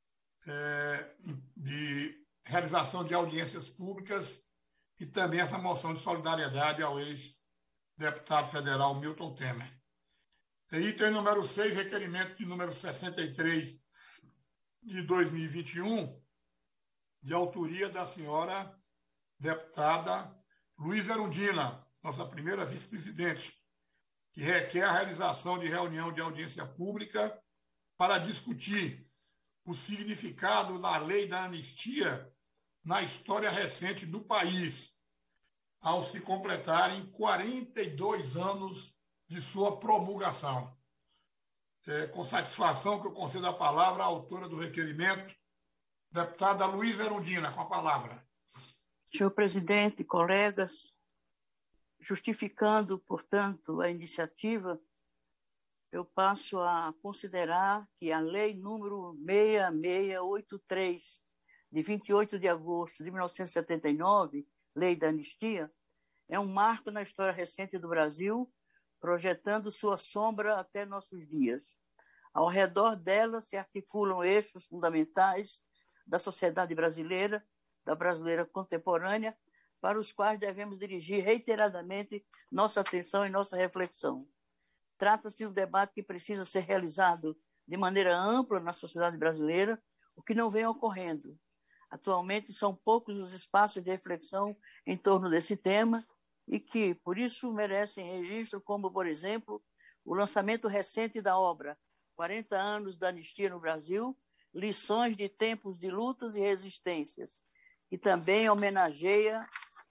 de realização de audiências públicas e também essa moção de solidariedade ao ex-deputado federal Milton Temer. E item número 6, requerimento de número 63 de 2021, de autoria da senhora deputada Luísa Erundina, nossa primeira vice-presidente, que requer a realização de reunião de audiência pública para discutir o significado da lei da anistia na história recente do país, ao se completarem 42 anos de sua promulgação. Com satisfação que eu concedo a palavra à autora do requerimento, deputada Luísa Erundina, com a palavra. Senhor presidente, colegas, Justificando, portanto, a iniciativa, eu passo a considerar que a Lei número 6683, de 28 de agosto de 1979, Lei da Anistia, é um marco na história recente do Brasil, projetando sua sombra até nossos dias. Ao redor dela se articulam eixos fundamentais da sociedade brasileira, da brasileira contemporânea, para os quais devemos dirigir reiteradamente nossa atenção e nossa reflexão. Trata-se de um debate que precisa ser realizado de maneira ampla na sociedade brasileira, o que não vem ocorrendo. Atualmente, são poucos os espaços de reflexão em torno desse tema e que, por isso, merecem registro, como, por exemplo, o lançamento recente da obra 40 anos da anistia no Brasil, lições de tempos de lutas e resistências, que também homenageia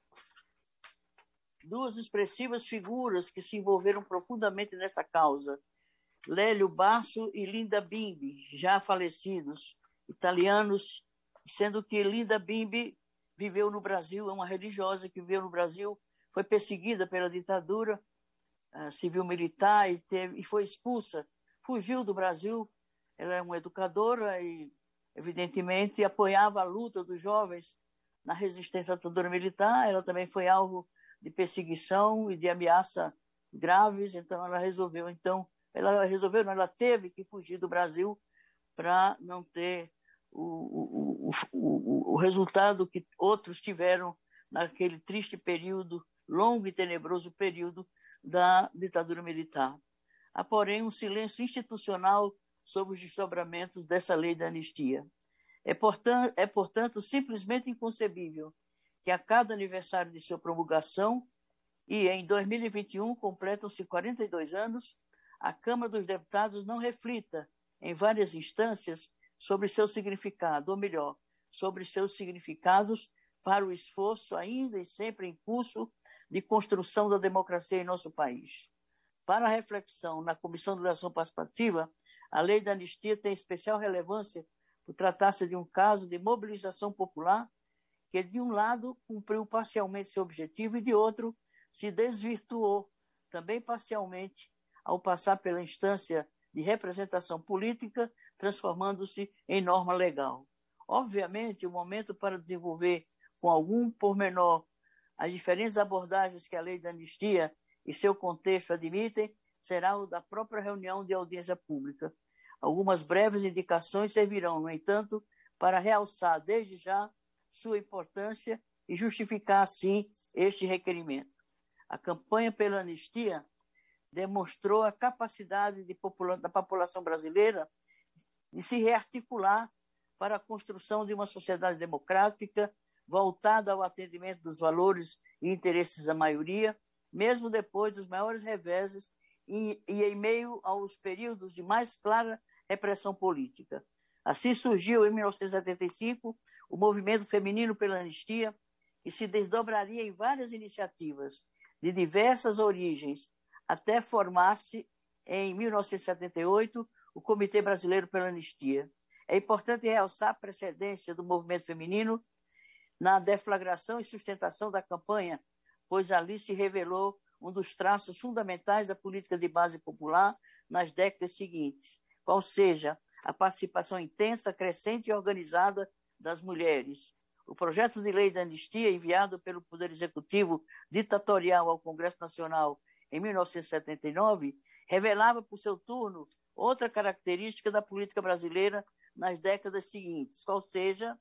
duas expressivas figuras que se envolveram profundamente nessa causa, Lélio Basso e Linda Bimbi, já falecidos, italianos, sendo que Linda Bimbi viveu no Brasil, é uma religiosa que viveu no Brasil, foi perseguida pela ditadura civil-militar e foi expulsa, fugiu do Brasil. Ela é uma educadora e, evidentemente, apoiava a luta dos jovens na resistência à ditadura militar. Ela também foi alvo de perseguição e de ameaça graves, então ela teve que fugir do Brasil para não ter o resultado que outros tiveram naquele triste período, longo e tenebroso período da ditadura militar. Há, porém, um silêncio institucional sobre os desdobramentos dessa lei da anistia. É, portanto, simplesmente inconcebível que a cada aniversário de sua promulgação, e em 2021 completam-se 42 anos, a Câmara dos Deputados não reflita em várias instâncias sobre seu significado, ou melhor, sobre seus significados para o esforço ainda e sempre em curso de construção da democracia em nosso país. Para a reflexão na Comissão de Legislação Participativa, a lei da anistia tem especial relevância por tratar-se de um caso de mobilização popular que, de um lado, cumpriu parcialmente seu objetivo e, de outro, se desvirtuou, também parcialmente, ao passar pela instância de representação política, transformando-se em norma legal. Obviamente, o momento para desenvolver com algum pormenor as diferentes abordagens que a lei da anistia e seu contexto admitem será o da própria reunião de audiência pública. Algumas breves indicações servirão, no entanto, para realçar desde já sua importância e justificar, assim, este requerimento. A campanha pela anistia demonstrou a capacidade da população brasileira de se rearticular para a construção de uma sociedade democrática voltada ao atendimento dos valores e interesses da maioria, mesmo depois dos maiores reveses e em meio aos períodos de mais clara repressão política. Assim surgiu, em 1975, o Movimento Feminino pela Anistia, que se desdobraria em várias iniciativas de diversas origens, até formar-se, em 1978, o Comitê Brasileiro pela Anistia. É importante realçar a precedência do movimento feminino na deflagração e sustentação da campanha, pois ali se revelou um dos traços fundamentais da política de base popular nas décadas seguintes, qual seja a participação intensa, crescente e organizada das mulheres. O projeto de lei da anistia, enviado pelo Poder Executivo ditatorial ao Congresso Nacional em 1979, revelava, por seu turno, outra característica da política brasileira nas décadas seguintes, qual seja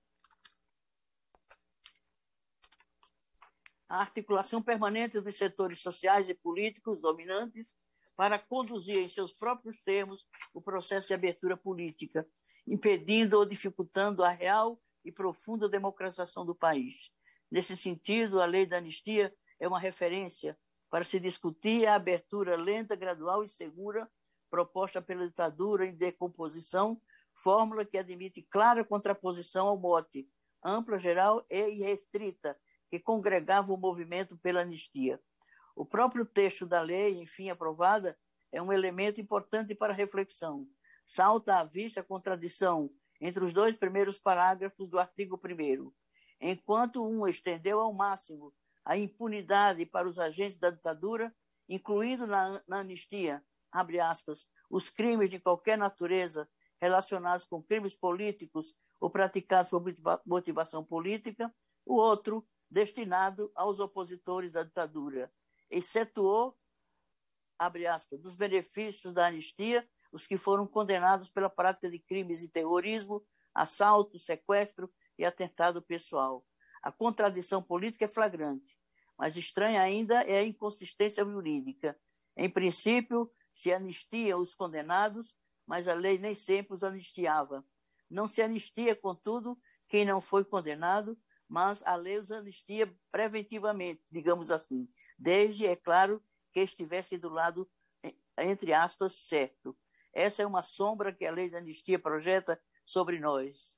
a articulação permanente dos setores sociais e políticos dominantes para conduzir em seus próprios termos o processo de abertura política, impedindo ou dificultando a real e profunda democratização do país. Nesse sentido, a lei da anistia é uma referência para se discutir a abertura lenta, gradual e segura proposta pela ditadura em decomposição, fórmula que admite clara contraposição ao mote ampla, geral e irrestrita que congregava o movimento pela anistia. O próprio texto da lei, enfim, aprovada, é um elemento importante para a reflexão. Salta à vista a contradição entre os dois primeiros parágrafos do artigo 1º. Enquanto um estendeu ao máximo a impunidade para os agentes da ditadura, incluindo na anistia, abre aspas, os crimes de qualquer natureza relacionados com crimes políticos ou praticados por motivação política, o outro destinado aos opositores da ditadura. Excetuou, abre aspas, dos benefícios da anistia, os que foram condenados pela prática de crimes de terrorismo, assalto, sequestro e atentado pessoal. A contradição política é flagrante, mas estranha ainda é a inconsistência jurídica. Em princípio, se anistia os condenados, mas a lei nem sempre os anistiava. Não se anistia, contudo, quem não foi condenado, mas a lei os anistia preventivamente, digamos assim, desde, é claro, que estivesse do lado, entre aspas, certo. Essa é uma sombra que a lei da anistia projeta sobre nós.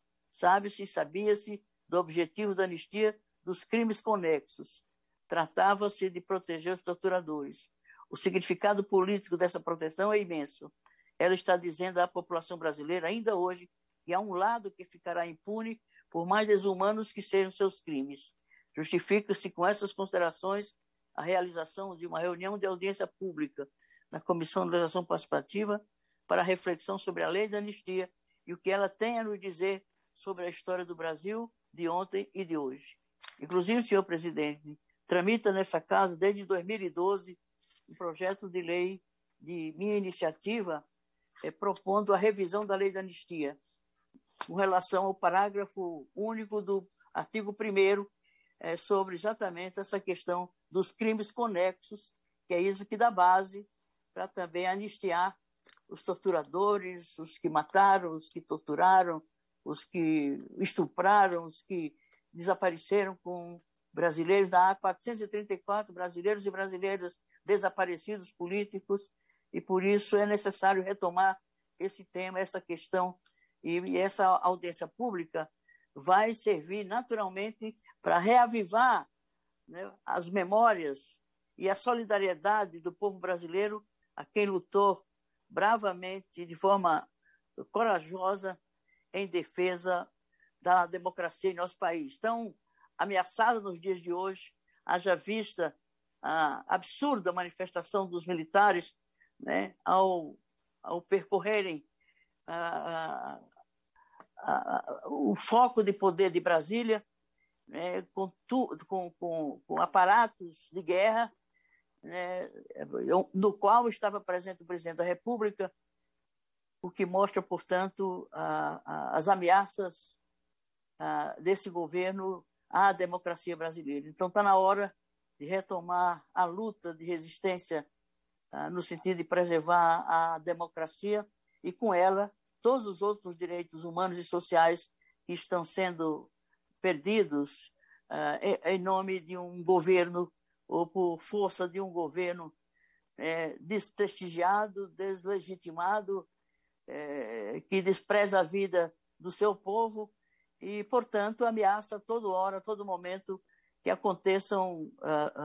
Sabia-se do objetivo da anistia dos crimes conexos. Tratava-se de proteger os torturadores. O significado político dessa proteção é imenso. Ela está dizendo à população brasileira, ainda hoje, que há um lado que ficará impune por mais desumanos que sejam seus crimes. Justifica-se com essas considerações a realização de uma reunião de audiência pública na Comissão de Legislação Participativa para reflexão sobre a lei da anistia e o que ela tem a nos dizer sobre a história do Brasil de ontem e de hoje. Inclusive, senhor presidente, tramita nessa casa desde 2012 um projeto de lei de minha iniciativa propondo a revisão da lei da anistia com relação ao parágrafo único do artigo 1º sobre exatamente essa questão dos crimes conexos, que é isso que dá base para também anistiar os torturadores, os que mataram, os que torturaram, os que estupraram, os que desapareceram com brasileiros. Há 434 brasileiros e brasileiras desaparecidos políticos, e por isso é necessário retomar esse tema, essa questão, e essa audiência pública vai servir naturalmente para reavivar, né, as memórias e a solidariedade do povo brasileiro a quem lutou bravamente, de forma corajosa, em defesa da democracia em nosso país. Tão ameaçada nos dias de hoje, haja vista a absurda manifestação dos militares, né, ao percorrerem o foco de poder de Brasília, né, com aparatos de guerra, né, no qual estava presente o presidente da República, o que mostra, portanto, as ameaças desse governo à democracia brasileira. Então, está na hora de retomar a luta de resistência no sentido de preservar a democracia e, com ela, todos os outros direitos humanos e sociais que estão sendo perdidos em nome de um governo ou por força de um governo desprestigiado, deslegitimado, que despreza a vida do seu povo e, portanto, ameaça a toda hora, a todo momento que aconteçam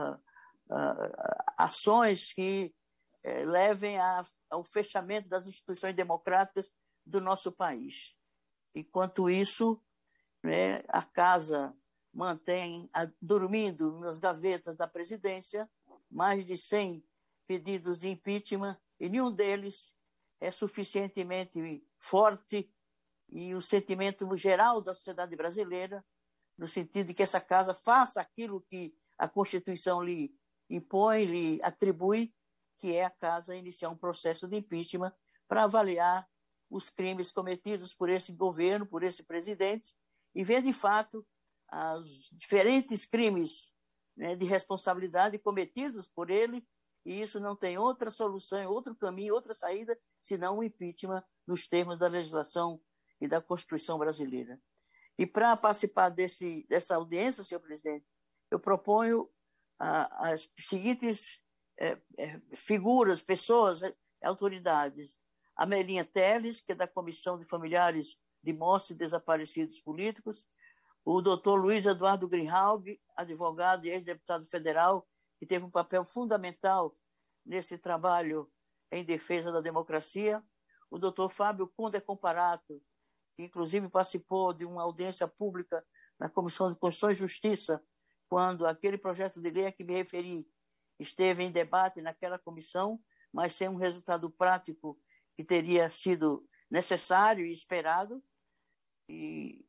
ações que levem ao fechamento das instituições democráticas do nosso país. Enquanto isso, né, a casa mantém dormindo nas gavetas da presidência mais de 100 pedidos de impeachment e nenhum deles é suficientemente forte, e o sentimento geral da sociedade brasileira, no sentido de que essa casa faça aquilo que a Constituição lhe impõe, lhe atribui, que é a casa iniciar um processo de impeachment para avaliar os crimes cometidos por esse governo, por esse presidente, e ver, de fato, os diferentes crimes, né, de responsabilidade cometidos por ele, e isso não tem outra solução, outro caminho, outra saída, senão o impeachment nos termos da legislação e da Constituição brasileira. E para participar dessa audiência, senhor presidente, eu proponho as seguintes figuras, pessoas, autoridades. A Melinha Teles, que é da Comissão de Familiares de Mortos e Desaparecidos Políticos, o doutor Luiz Eduardo Greenhalgh, advogado e ex-deputado federal, que teve um papel fundamental nesse trabalho em defesa da democracia, o doutor Fábio Cunha Comparato, que inclusive participou de uma audiência pública na Comissão de Constituição e Justiça, quando aquele projeto de lei a que me referi esteve em debate naquela comissão, mas sem um resultado prático que teria sido necessário e esperado. E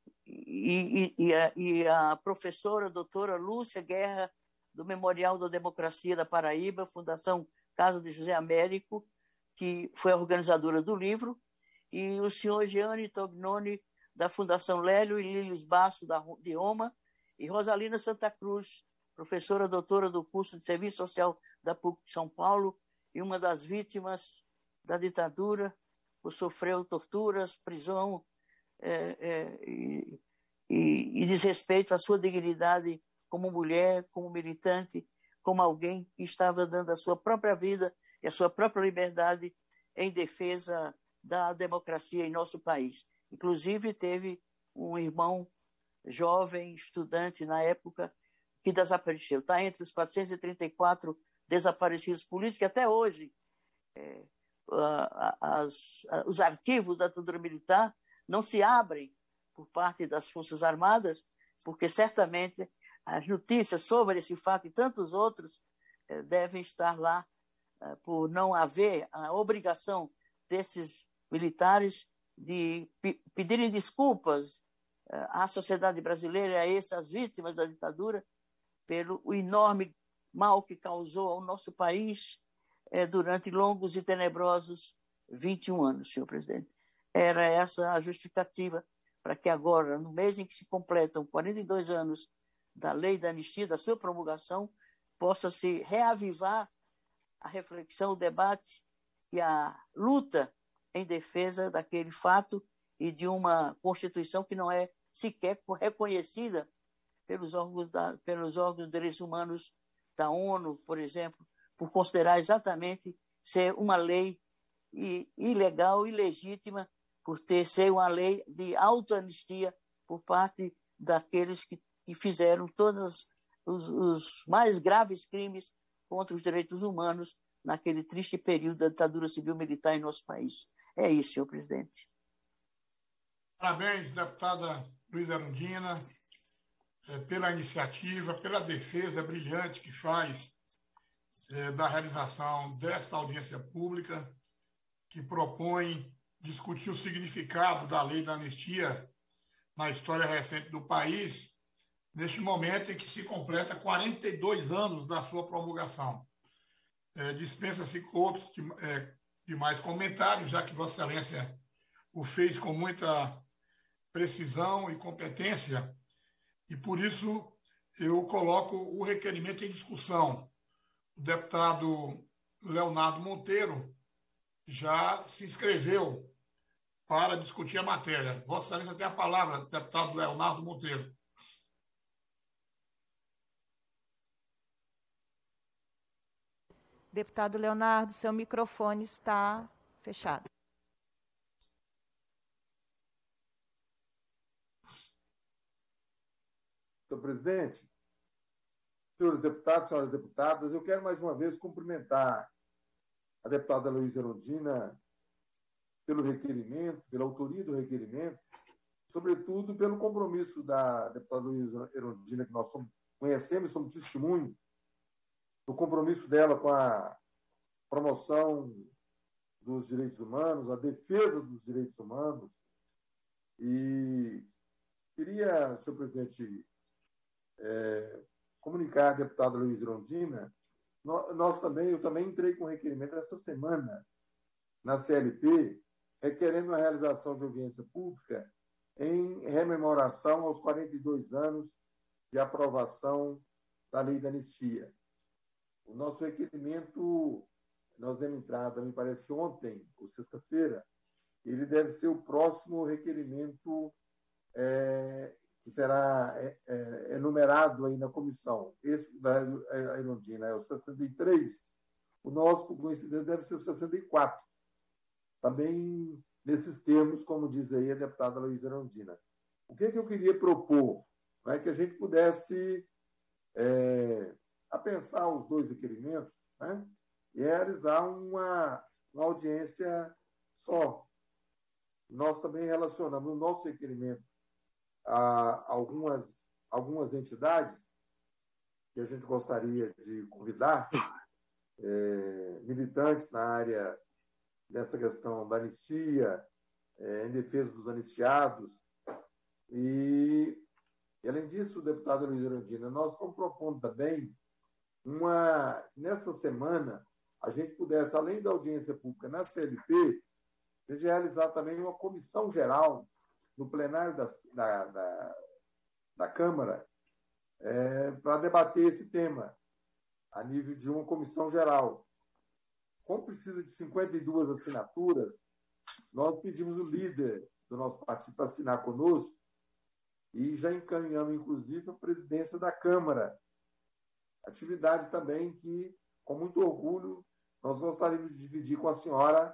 a professora doutora Lúcia Guerra, do Memorial da Democracia da Paraíba, Fundação Casa de José Américo, que foi a organizadora do livro, e o senhor Gianni Tognoni, da Fundação Lélio, e Lilis Basso, de Roma, e Rosalina Santa Cruz, professora doutora do curso de Serviço Social da PUC de São Paulo, e uma das vítimas da ditadura, que sofreu torturas, prisão e desrespeito à sua dignidade como mulher, como militante, como alguém que estava dando a sua própria vida e a sua própria liberdade em defesa da democracia em nosso país. Inclusive, teve um irmão jovem, estudante na época, que desapareceu. Está entre os 434 desaparecidos políticos, que até hoje os arquivos da ditadura militar não se abrem por parte das Forças Armadas, porque certamente as notícias sobre esse fato e tantos outros devem estar lá por não haver a obrigação desses militares de pedirem desculpas à sociedade brasileira e a essas vítimas da ditadura pelo enorme mal que causou ao nosso país durante longos e tenebrosos 21 anos, senhor presidente. Era essa a justificativa para que agora, no mês em que se completam 42 anos da lei da anistia, da sua promulgação, possa se reavivar a reflexão, o debate e a luta em defesa daquele fato e de uma Constituição que não é sequer reconhecida pelos órgãos de direitos humanos da ONU, por exemplo, por considerar exatamente ser uma lei ilegal, ilegítima, por ser uma lei de autoanistia por parte daqueles que fizeram todos os mais graves crimes contra os direitos humanos naquele triste período da ditadura civil-militar em nosso país. É isso, senhor presidente. Parabéns, deputada Luísa Erundina, pela iniciativa, pela defesa brilhante que faz da realização desta audiência pública, que propõe discutir o significado da lei da anistia na história recente do país, neste momento em que se completa 42 anos da sua promulgação. Dispensa-se outros demais comentários, já que Vossa Excelência o fez com muita precisão e competência, e por isso eu coloco o requerimento em discussão. O deputado Leonardo Monteiro já se inscreveu para discutir a matéria. Vossa Excelência tem a palavra, deputado Leonardo Monteiro. Deputado Leonardo, seu microfone está fechado. Senhor presidente, senhores deputados, senhoras deputadas, eu quero mais uma vez cumprimentar a deputada Luísa Erundina pelo requerimento, pela autoria do requerimento, sobretudo pelo compromisso da deputada Luísa Erundina, que nós conhecemos, somos testemunho do compromisso dela com a promoção dos direitos humanos, a defesa dos direitos humanos. E queria, senhor presidente, comunicar à deputada Luísa Erundina, eu também entrei com requerimento essa semana na CLP, requerendo a realização de audiência pública em rememoração aos 42 anos de aprovação da lei da anistia. O nosso requerimento, nós demos entrada, me parece que ontem, ou sexta-feira, ele deve ser o próximo requerimento que será enumerado aí na comissão. Esse da Erundina é o 63, o nosso, por coincidência, deve ser o 64. Também nesses termos, como diz aí a deputada Luísa Erundina. O que eu queria propor? É que a gente pudesse apensar os dois requerimentos, né, e realizar uma audiência só. Nós também relacionamos o nosso requerimento a algumas entidades que a gente gostaria de convidar militantes na área dessa questão da anistia, em defesa dos anistiados. E além disso, deputada Luiza Erundina, nós estamos propondo também nessa semana, a gente pudesse, além da audiência pública na CLP, a gente realizar também uma comissão geral no plenário da Câmara para debater esse tema a nível de uma comissão geral. Como precisa de 52 assinaturas, nós pedimos o líder do nosso partido para assinar conosco e já encaminhamos, inclusive, a presidência da Câmara. Atividade também que, com muito orgulho, nós gostaríamos de dividir com a senhora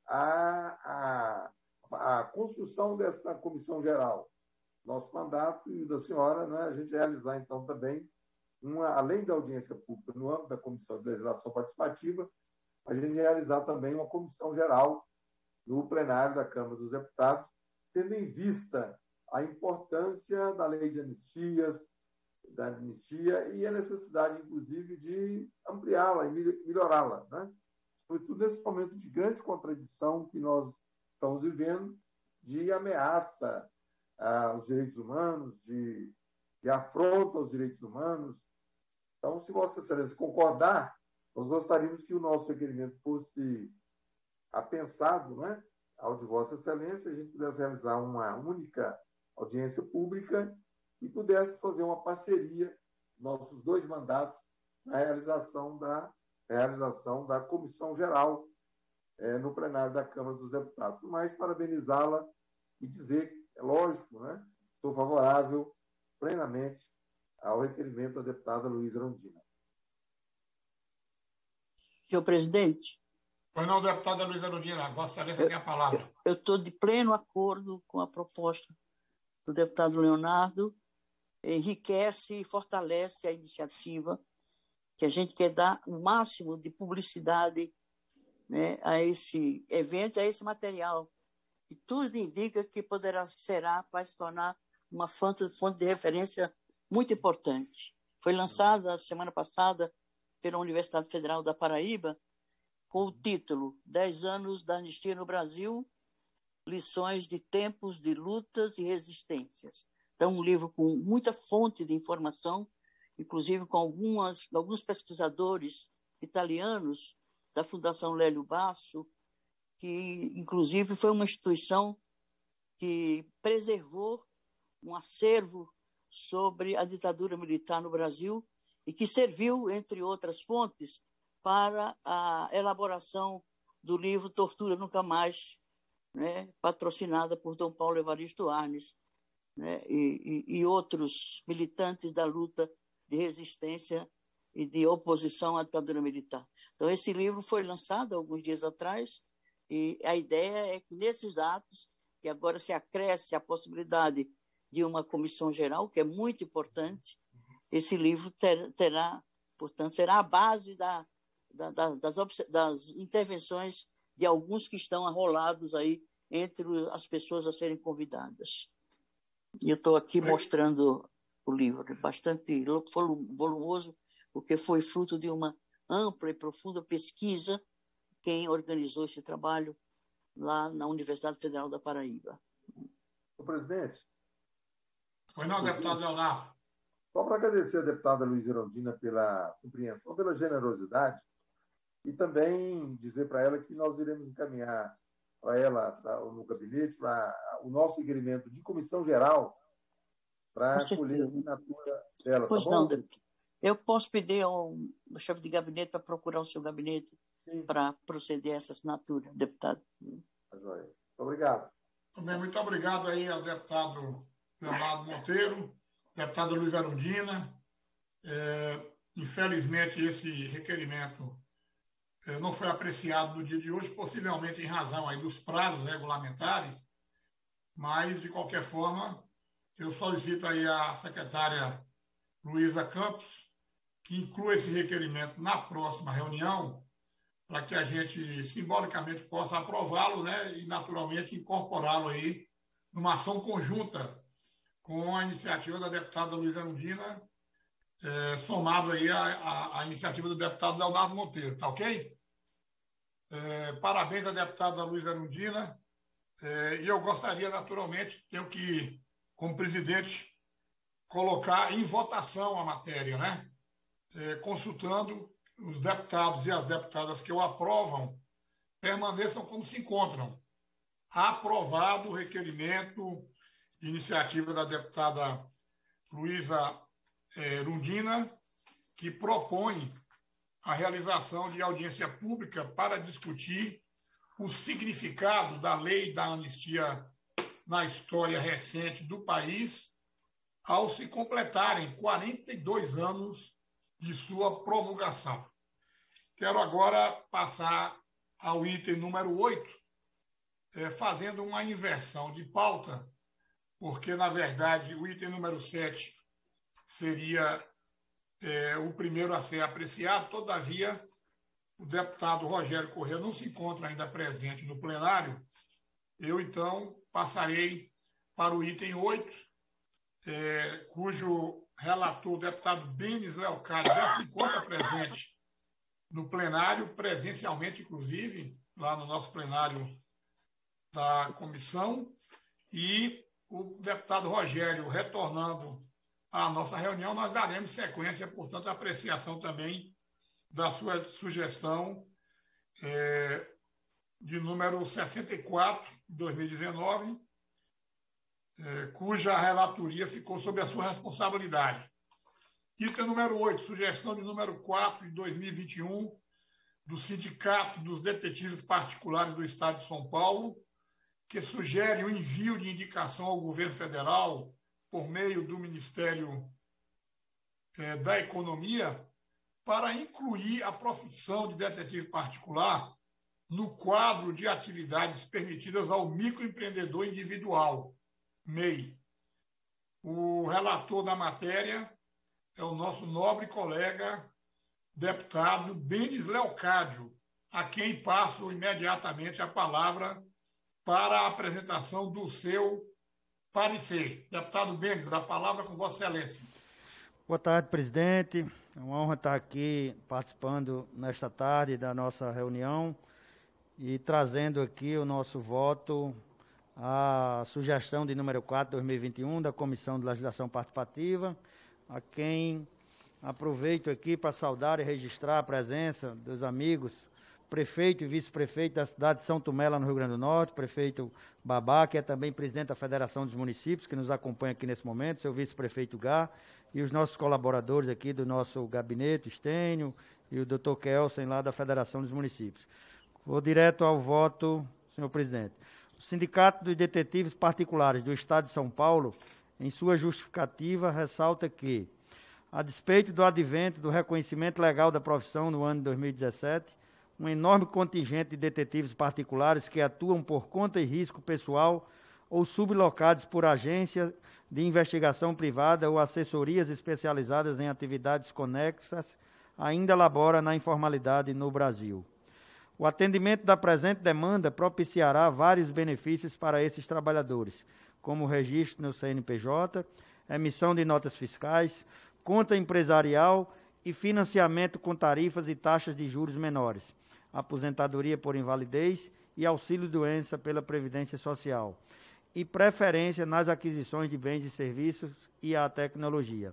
a construção dessa comissão geral. Nosso mandato e o da senhora, né, a gente realizar, então, também, além da audiência pública, no âmbito da Comissão de Legislação Participativa, a gente realizar também uma comissão geral no plenário da Câmara dos Deputados, tendo em vista a importância da lei de anistia e a necessidade, inclusive, de ampliá-la e melhorá-la, né? Sobretudo nesse momento de grande contradição que nós estamos vivendo, de ameaça aos direitos humanos, de afronta aos direitos humanos. Então, se Vossa Excelência concordar, nós gostaríamos que o nosso requerimento fosse apensado, né, ao de Vossa Excelência, a gente pudesse realizar uma única audiência pública e pudesse fazer uma parceria, nossos dois mandatos, na realização da Comissão Geral no plenário da Câmara dos Deputados. Mas parabenizá-la e dizer, é lógico, né, sou favorável plenamente ao requerimento da deputada Luiza Erundina. Senhor presidente. Pois não, deputada Luiza Erundina, Vossa Excelência tem a palavra. Eu estou de pleno acordo com a proposta do deputado Leonardo, enriquece e fortalece a iniciativa, que a gente quer dar o máximo de publicidade, né, a esse evento, a esse material. E tudo indica que vai se tornar uma fonte de referência muito importante. Foi lançada semana passada pela Universidade Federal da Paraíba com o título 10 anos da anistia no Brasil, lições de tempos de lutas e resistências. Então, um livro com muita fonte de informação, inclusive com alguns pesquisadores italianos da Fundação Lélio Basso, que, inclusive, foi uma instituição que preservou um acervo sobre a ditadura militar no Brasil e que serviu, entre outras fontes, para a elaboração do livro Tortura Nunca Mais, né, patrocinada por Dom Paulo Evaristo Arnes, né, e outros militantes da luta de resistência e de oposição à ditadura militar. Então, esse livro foi lançado alguns dias atrás e a ideia é que, nesses atos, que agora se acresce a possibilidade de uma comissão geral, que é muito importante, esse livro portanto, será a base das intervenções de alguns que estão arrolados aí entre as pessoas a serem convidadas. E eu estou aqui mostrando o livro, bastante volumoso, porque foi fruto de uma ampla e profunda pesquisa quem organizou esse trabalho lá na Universidade Federal da Paraíba. O presidente. Pois não, deputado Leonardo. Só para agradecer a deputada Luiza Erundina pela compreensão, pela generosidade, e também dizer para ela que nós iremos encaminhar para ela, no gabinete, para o nosso requerimento de comissão geral para colher a assinatura dela. Pois tá não, bom? Eu posso pedir ao chefe de gabinete para procurar o seu gabinete para proceder a essa assinatura, deputado. Muito obrigado. Também muito obrigado aí ao deputado Leonardo Monteiro, deputada Luiza Erundina. Infelizmente, esse requerimento não foi apreciado no dia de hoje, possivelmente em razão aí dos prazos regulamentares, mas, de qualquer forma, eu solicito aí à secretária Luísa Campos que inclua esse requerimento na próxima reunião, para que a gente, simbolicamente, possa aprová-lo, né, e, naturalmente, incorporá-lo aí numa ação conjunta com a iniciativa da deputada Luiza Erundina, somado aí à iniciativa do deputado Leonardo Monteiro, tá ok? Parabéns à deputada Luísa Erundina, e eu gostaria, naturalmente, tenho que, como presidente, colocar em votação a matéria, né? Consultando os deputados e as deputadas que o aprovam, permaneçam como se encontram. Aprovado o requerimento de iniciativa da deputada Luísa Erundina, que propõe a realização de audiência pública para discutir o significado da lei da anistia na história recente do país, ao se completarem 42 anos de sua promulgação. Quero agora passar ao item número 8, fazendo uma inversão de pauta, porque, na verdade, o item número 7 seria o primeiro a ser apreciado. Todavia, o deputado Rogério Corrêa não se encontra ainda presente no plenário. Eu, então, passarei para o item 8, cujo relator, o deputado Benes Leocádio, já se encontra presente no plenário, presencialmente, inclusive, lá no nosso plenário da comissão, e o deputado Rogério retornando à nossa reunião, nós daremos sequência, portanto, à apreciação também da sua sugestão de número 64, de 2019, cuja relatoria ficou sob a sua responsabilidade. Item número 8, sugestão de número 4, de 2021, do Sindicato dos Detetives Particulares do Estado de São Paulo, que sugere o envio de indicação ao governo federal por meio do Ministério da Economia para incluir a profissão de detetive particular no quadro de atividades permitidas ao microempreendedor individual, MEI. O relator da matéria é o nosso nobre colega, deputado Benes Leocádio, a quem passo imediatamente a palavra para a apresentação do seu parecer. Deputado Benes, a palavra com Vossa Excelência. Boa tarde, presidente. É uma honra estar aqui participando nesta tarde da nossa reunião e trazendo aqui o nosso voto à sugestão de número 4, 2021, da Comissão de Legislação Participativa, a quem aproveito aqui para saudar e registrar a presença dos amigos prefeito e vice-prefeito da cidade de São Tomé, lá no Rio Grande do Norte, prefeito Babá, que é também presidente da Federação dos Municípios, que nos acompanha aqui nesse momento, seu vice-prefeito Gá, e os nossos colaboradores aqui do nosso gabinete, Estênio, e o doutor Kelsen, lá da Federação dos Municípios. Vou direto ao voto, senhor presidente. O Sindicato dos Detetives Particulares do Estado de São Paulo, em sua justificativa, ressalta que, a despeito do advento do reconhecimento legal da profissão no ano de 2017, um enorme contingente de detetives particulares que atuam por conta e risco pessoal ou sublocados por agências de investigação privada ou assessorias especializadas em atividades conexas ainda labora na informalidade no Brasil. O atendimento da presente demanda propiciará vários benefícios para esses trabalhadores, como registro no CNPJ, emissão de notas fiscais, conta empresarial e financiamento com tarifas e taxas de juros menores, aposentadoria por invalidez e auxílio-doença pela Previdência Social, e preferência nas aquisições de bens e serviços e a tecnologia.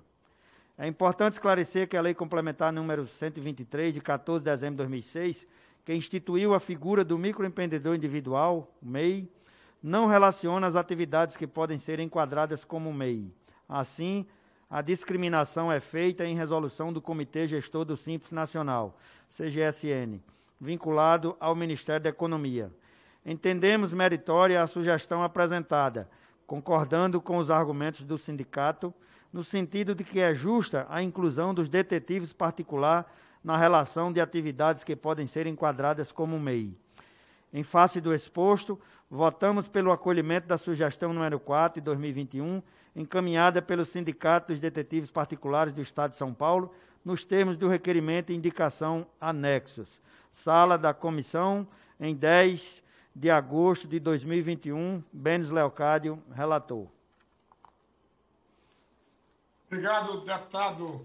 É importante esclarecer que a Lei Complementar número 123, de 14 de dezembro de 2006, que instituiu a figura do microempreendedor individual, MEI, não relaciona as atividades que podem ser enquadradas como MEI. Assim, a discriminação é feita em resolução do Comitê Gestor do Simples Nacional, CGSN, vinculado ao Ministério da Economia. Entendemos meritória a sugestão apresentada, concordando com os argumentos do sindicato, no sentido de que é justa a inclusão dos detetives particular na relação de atividades que podem ser enquadradas como MEI. Em face do exposto, votamos pelo acolhimento da sugestão número 4, de 2021, encaminhada pelo Sindicato dos Detetives Particulares do Estado de São Paulo, nos termos do requerimento e indicação anexos. Sala da Comissão, em 10 de agosto de 2021, Benes Leocádio, relator. Obrigado, deputado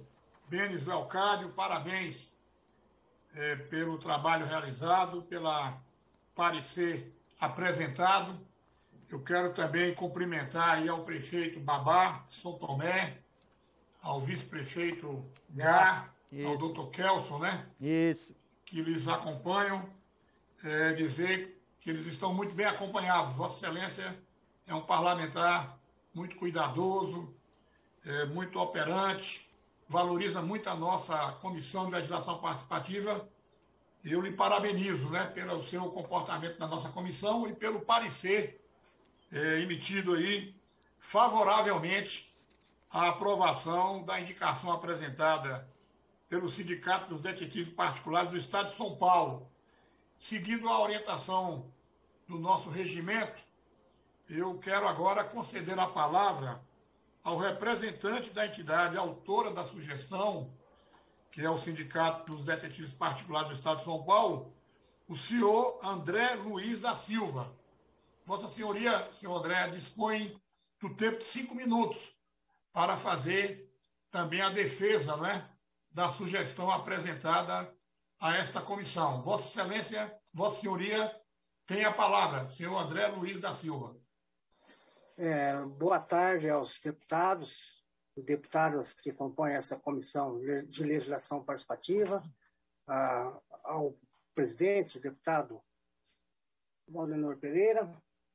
Benes Leocádio, parabéns pelo trabalho realizado, pela parecer apresentado. Eu quero também cumprimentar aí ao prefeito Babá, São Tomé, ao vice-prefeito Gá, ao doutor Kelson, né? Isso. Que lhes acompanham, dizer que eles estão muito bem acompanhados. Vossa Excelência é um parlamentar muito cuidadoso, muito operante, valoriza muito a nossa Comissão de Legislação Participativa. Eu lhe parabenizo, né, pelo seu comportamento na nossa comissão e pelo parecer emitido aí favoravelmente à aprovação da indicação apresentada pelo Sindicato dos Detetives Particulares do Estado de São Paulo. Seguindo a orientação do nosso regimento, eu quero agora conceder a palavra ao representante da entidade autora da sugestão, que é o Sindicato dos Detetives Particulares do Estado de São Paulo, o senhor André Luiz da Silva. Vossa Senhoria, senhor André, dispõe do tempo de 5 minutos para fazer também a defesa, né, da sugestão apresentada a esta comissão. Vossa Excelência, Vossa Senhoria, tem a palavra. Senhor André Luiz da Silva. Boa tarde aos deputados e deputadas que compõem essa Comissão de Legislação Participativa, ao presidente, deputado Valdenor Pereira.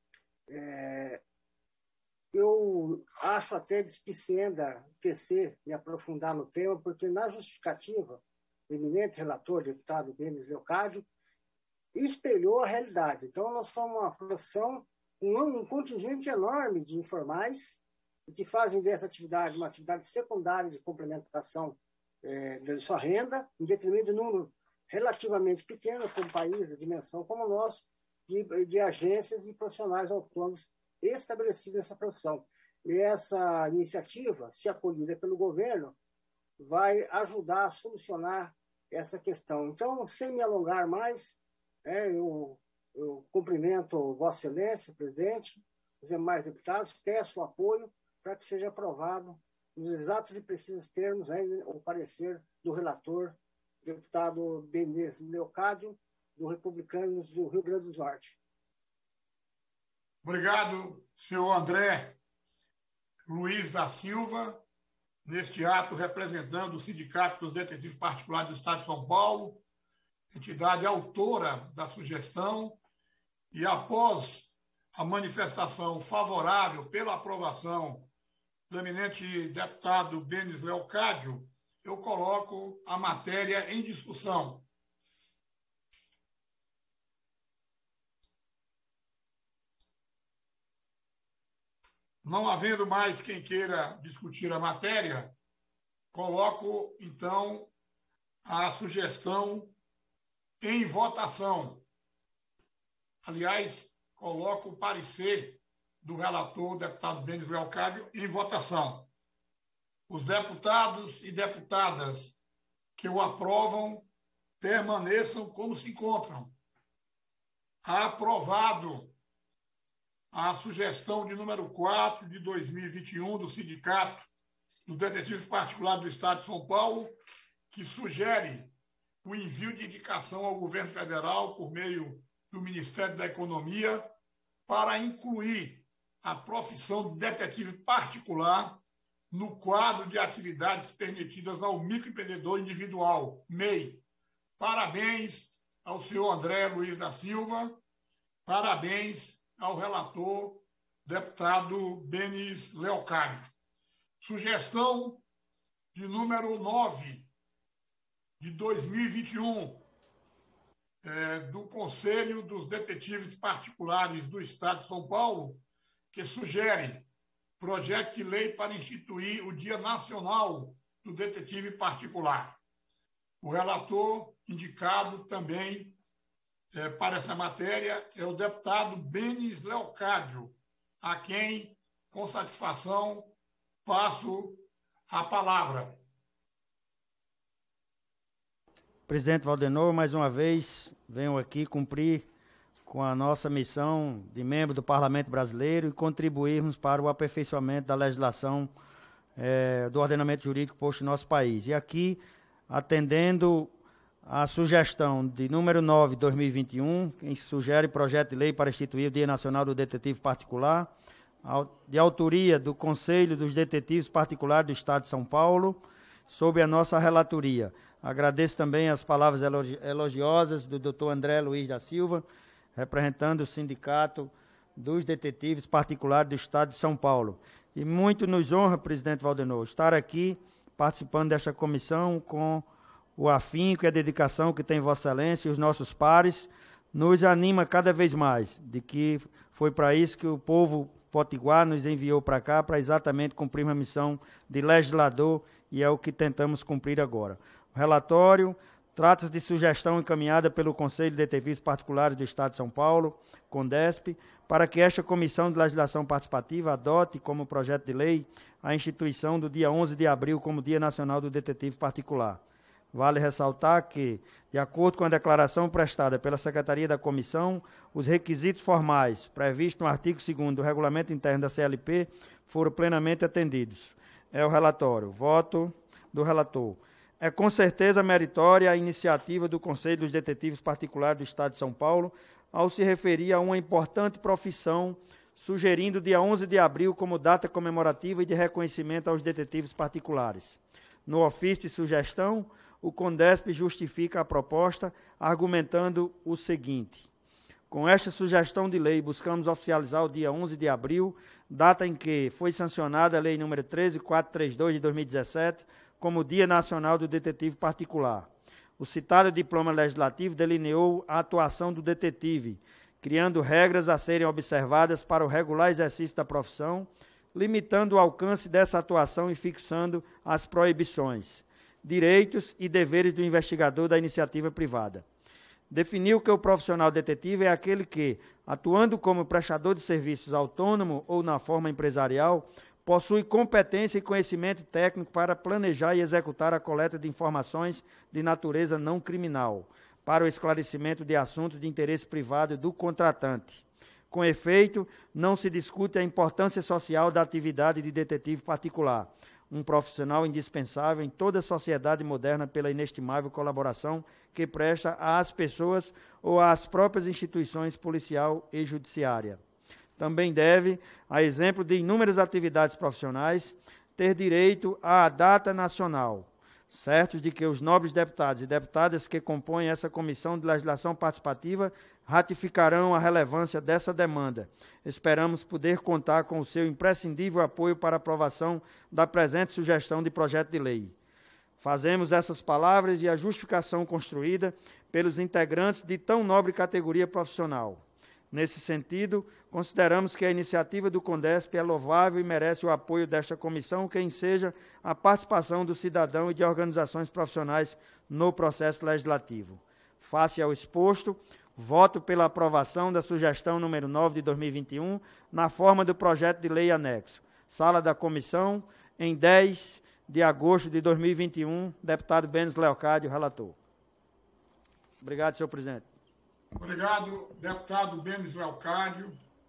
Eu acho até displicenda tecer e aprofundar no tema, porque na justificativa, o eminente relator, deputado Benes Leocádio, espelhou a realidade. Então, nós somos uma profissão, um contingente enorme de informais que fazem dessa atividade uma atividade secundária de complementação de sua renda, em detrimento de um número relativamente pequeno para um país de dimensão como o nosso, de agências e profissionais autônomos estabelecidos nessa profissão. E essa iniciativa, se acolhida pelo governo, vai ajudar a solucionar essa questão. Então, sem me alongar mais, eu cumprimento Vossa Excelência, presidente, os demais deputados, peço o apoio para que seja aprovado nos exatos e precisos termos o parecer do relator, deputado Benes Leocádio, do Republicanos do Rio Grande do Norte. Obrigado, senhor André Luiz da Silva, neste ato representando o Sindicato dos Detetives Particulares do Estado de São Paulo, entidade autora da sugestão, e após a manifestação favorável pela aprovação do eminente deputado Benes Leocádio, eu coloco a matéria em discussão. Não havendo mais quem queira discutir a matéria, coloco, então, a sugestão em votação. Aliás, coloco o parecer do relator, o deputado Benes Leocádio, em votação. Os deputados e deputadas que o aprovam permaneçam como se encontram. Aprovado a sugestão de número 4 de 2021 do Sindicato dos Detetives Particulares do Estado de São Paulo, que sugere o envio de indicação ao governo federal por meio do Ministério da Economia para incluir a profissão de detetive particular no quadro de atividades permitidas ao microempreendedor individual, MEI. Parabéns ao senhor André Luiz da Silva, parabéns ao relator, deputado Benes Leocádio. Sugestão de número 9 de 2021 do Conselho dos Detetives Particulares do Estado de São Paulo, que sugere projeto de lei para instituir o Dia Nacional do Detetive Particular. O relator indicado também para essa matéria é o deputado Benes Leocádio, a quem, com satisfação, passo a palavra. Presidente Valdenor, mais uma vez, venho aqui cumprir com a nossa missão de membro do Parlamento Brasileiro e contribuirmos para o aperfeiçoamento da legislação do ordenamento jurídico posto no nosso país. E aqui, atendendo a sugestão de número 9 de 2021, que sugere projeto de lei para instituir o Dia Nacional do Detetive Particular, de autoria do Conselho dos Detetives Particulares do Estado de São Paulo, sob a nossa relatoria. Agradeço também as palavras elogiosas do Dr. André Luiz da Silva, representando o Sindicato dos Detetives Particulares do Estado de São Paulo. E muito nos honra, presidente Valdenor, estar aqui participando desta comissão com o afinco e a dedicação que tem Vossa Excelência e os nossos pares, nos anima cada vez mais, de que foi para isso que o povo potiguar nos enviou para cá, para exatamente cumprir uma missão de legislador, e é o que tentamos cumprir agora. O relatório trata-se de sugestão encaminhada pelo Conselho de Detetives Particulares do Estado de São Paulo, CONDESP, para que esta Comissão de Legislação Participativa adote como projeto de lei a instituição do dia 11 de abril como Dia Nacional do Detetive Particular. Vale ressaltar que, de acordo com a declaração prestada pela Secretaria da Comissão, os requisitos formais previstos no artigo 2º do Regulamento Interno da CLP foram plenamente atendidos. É o relatório. Voto do relator. É com certeza meritória a iniciativa do Conselho dos Detetives Particulares do Estado de São Paulo ao se referir a uma importante profissão, sugerindo o dia 11 de abril como data comemorativa e de reconhecimento aos detetives particulares. No ofício de sugestão, o CONDESP justifica a proposta, argumentando o seguinte: com esta sugestão de lei, buscamos oficializar o dia 11 de abril, data em que foi sancionada a Lei nº 13.432 de 2017, como Dia Nacional do Detetive Particular. O citado diploma legislativo delineou a atuação do detetive, criando regras a serem observadas para o regular exercício da profissão, limitando o alcance dessa atuação e fixando as proibições, direitos e deveres do investigador da iniciativa privada. Definiu que o profissional detetive é aquele que, atuando como prestador de serviços autônomo ou na forma empresarial, possui competência e conhecimento técnico para planejar e executar a coleta de informações de natureza não criminal, para o esclarecimento de assuntos de interesse privado do contratante. Com efeito, não se discute a importância social da atividade de detetive particular, um profissional indispensável em toda a sociedade moderna pela inestimável colaboração que presta às pessoas ou às próprias instituições policial e judiciária. Também deve, a exemplo de inúmeras atividades profissionais, ter direito à data nacional, certos de que os nobres deputados e deputadas que compõem essa Comissão de Legislação Participativa ratificarão a relevância dessa demanda. Esperamos poder contar com o seu imprescindível apoio para a aprovação da presente sugestão de projeto de lei. Fazemos essas palavras e a justificação construída pelos integrantes de tão nobre categoria profissional. Nesse sentido, consideramos que a iniciativa do CONDESP é louvável e merece o apoio desta comissão, que enseja a participação do cidadão e de organizações profissionais no processo legislativo. Face ao exposto, voto pela aprovação da sugestão número 9 de 2021, na forma do projeto de lei anexo. Sala da comissão, em 10 de agosto de 2021, deputado Benes Leocádio, relator. Obrigado, senhor presidente. Obrigado, deputado Benes Leocádio,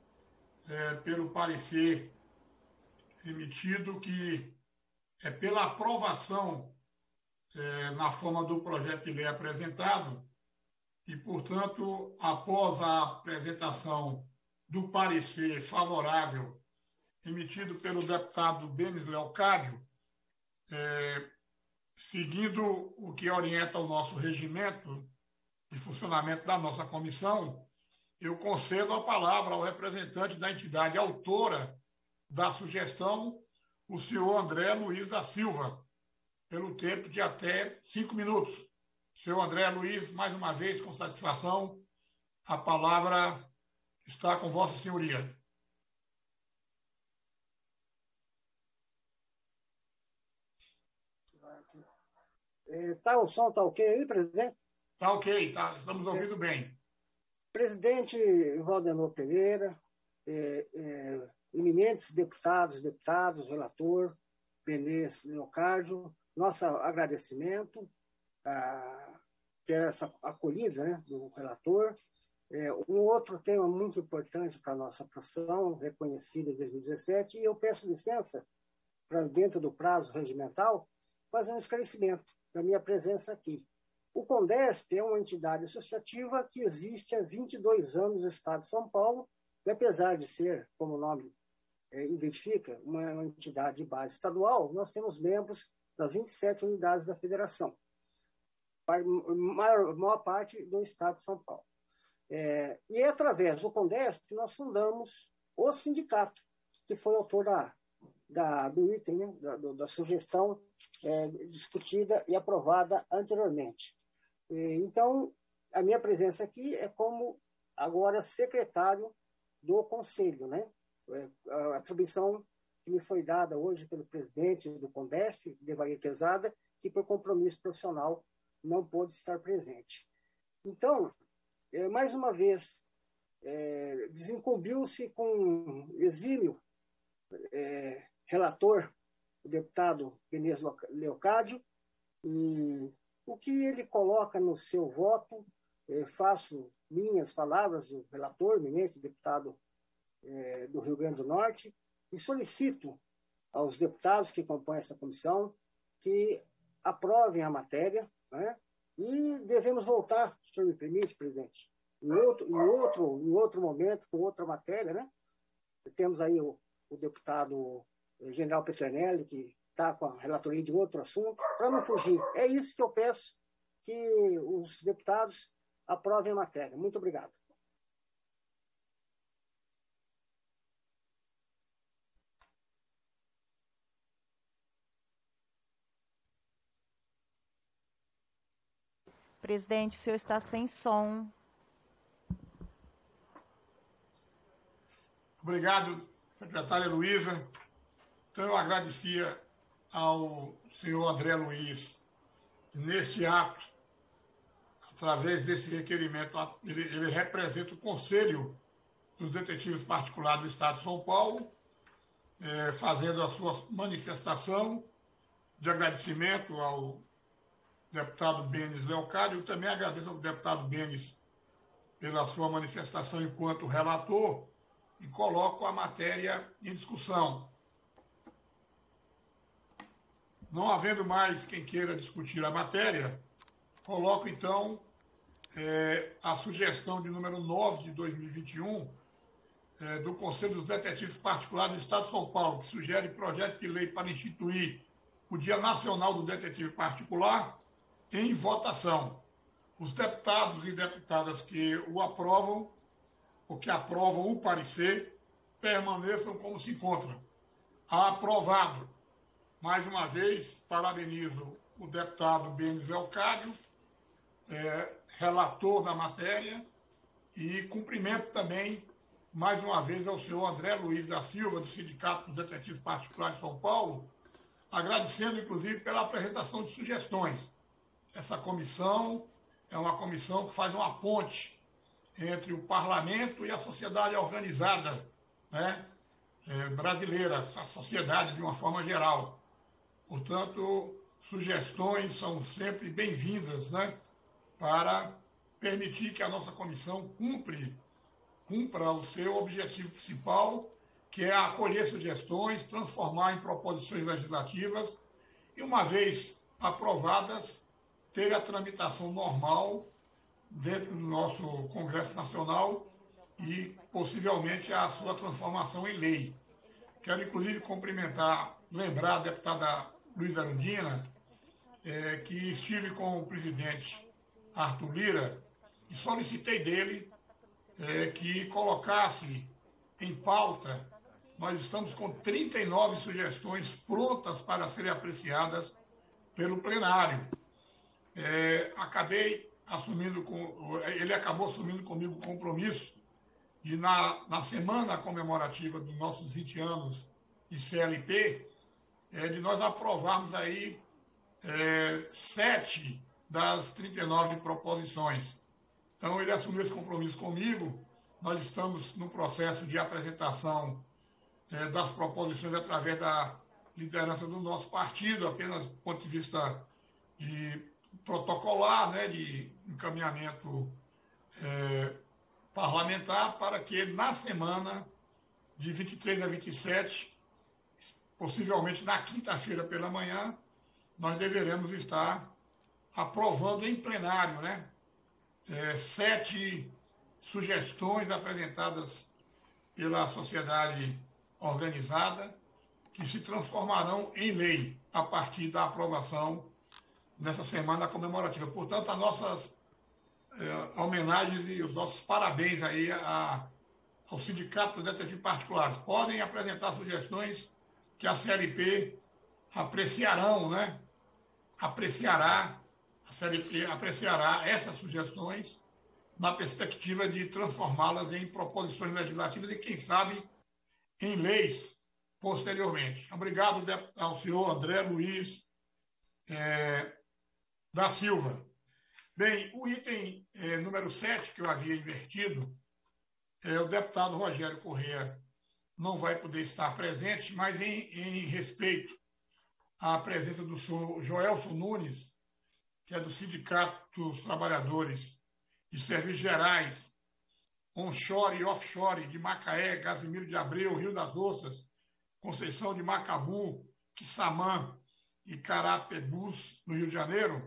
pelo parecer emitido, que é pela aprovação na forma do projeto de lei apresentado e, portanto, após a apresentação do parecer favorável emitido pelo deputado Benes Leocádio, seguindo o que orienta o nosso regimento de funcionamento da nossa comissão, eu concedo a palavra ao representante da entidade autora da sugestão, o senhor André Luiz da Silva, pelo tempo de até 5 minutos. Senhor André Luiz, mais uma vez, com satisfação, a palavra está com Vossa Senhoria. O som está ok aí, presidente? Está ok, tá, estamos ouvindo bem. Presidente Valdenor Pereira, eminentes deputados, relator, Benes Leocádio, nosso agradecimento por essa acolhida, né, do relator. Um outro tema muito importante para a nossa profissão, reconhecido em 2017, e eu peço licença dentro do prazo regimental, fazer um esclarecimento da minha presença aqui. O CONDESP é uma entidade associativa que existe há 22 anos no estado de São Paulo, e apesar de ser, como o nome identifica, uma entidade de base estadual, nós temos membros das 27 unidades da federação, a maior parte do estado de São Paulo. E através do CONDESP nós fundamos o sindicato, que foi autor do item, né, da sugestão discutida e aprovada anteriormente. Então, a minha presença aqui é como agora secretário do Conselho, né? A atribuição que me foi dada hoje pelo presidente do CONDESP, Devair Quezada, que por compromisso profissional não pôde estar presente. Então, mais uma vez, desincumbiu-se com exímio relator, o deputado Benes Leocádio, e o que ele coloca no seu voto, faço minhas palavras do relator, eminente deputado do Rio Grande do Norte, e solicito aos deputados que compõem essa comissão que aprovem a matéria, né? E devemos voltar, se o senhor me permite, presidente, em outro momento, com outra matéria, né? Temos aí o deputado General Petronelli, que está com a relatoria de outro assunto, para não fugir. É isso que eu peço, que os deputados aprovem a matéria. Muito obrigado. Presidente, o senhor está sem som. Obrigado, secretária Luísa. Então, eu agradecia ao senhor André Luiz, nesse ato, através desse requerimento, ele representa o Conselho dos Detetives Particulares do Estado de São Paulo, fazendo a sua manifestação de agradecimento ao deputado Benes Leocádio. Eu também agradeço ao deputado Benes pela sua manifestação enquanto relator e coloco a matéria em discussão. Não havendo mais quem queira discutir a matéria, coloco, então, a sugestão de número 9 de 2021 do Conselho dos Detetives Particulares do Estado de São Paulo, que sugere projeto de lei para instituir o Dia Nacional do Detetive Particular, em votação. Os deputados e deputadas que o aprovam, ou que aprovam o parecer, permaneçam como se encontram. Aprovado. Mais uma vez, parabenizo o deputado Benes Leocádio, relator da matéria, e cumprimento também, mais uma vez, ao senhor André Luiz da Silva, do Sindicato dos Detetives Particulares de São Paulo, agradecendo, inclusive, pela apresentação de sugestões. Essa comissão é uma comissão que faz uma ponte entre o parlamento e a sociedade organizada, né, brasileira, a sociedade de uma forma geral. Portanto, sugestões são sempre bem-vindas, né, para permitir que a nossa comissão cumpra o seu objetivo principal, que é acolher sugestões, transformar em proposições legislativas e, uma vez aprovadas, ter a tramitação normal dentro do nosso Congresso Nacional e, possivelmente, a sua transformação em lei. Quero, inclusive, lembrar a deputada Luísa Arundina, que estive com o presidente Arthur Lira e solicitei dele que colocasse em pauta. Nós estamos com 39 sugestões prontas para serem apreciadas pelo plenário. Ele acabou assumindo comigo o compromisso de, na semana comemorativa dos nossos 20 anos de CLP, de nós aprovarmos aí 7 das 39 proposições. Então, ele assumiu esse compromisso comigo. Nós estamos no processo de apresentação das proposições através da liderança do nosso partido, apenas do ponto de vista de protocolar, né, de encaminhamento parlamentar, para que na semana de 23 a 27 possivelmente na quinta-feira pela manhã, nós deveremos estar aprovando em plenário, né? 7 sugestões apresentadas pela sociedade organizada que se transformarão em lei a partir da aprovação nessa semana comemorativa. Portanto, as nossas homenagens e os nossos parabéns aí ao Sindicato dos Detetives Particulares. Podem apresentar sugestões que a CLP apreciarão, né? A CLP apreciará essas sugestões na perspectiva de transformá-las em proposições legislativas e, quem sabe, em leis posteriormente. Obrigado ao senhor André Luiz da Silva. Bem, o item número 7, que eu havia invertido, o deputado Rogério Corrêa não vai poder estar presente, mas em respeito à presença do senhor Joelson Nunes, que é do Sindicato dos Trabalhadores de Serviços Gerais, onshore e offshore de Macaé, Casimiro de Abreu, Rio das Ostras, Conceição de Macabu, Quissamã e Carapebus, no Rio de Janeiro,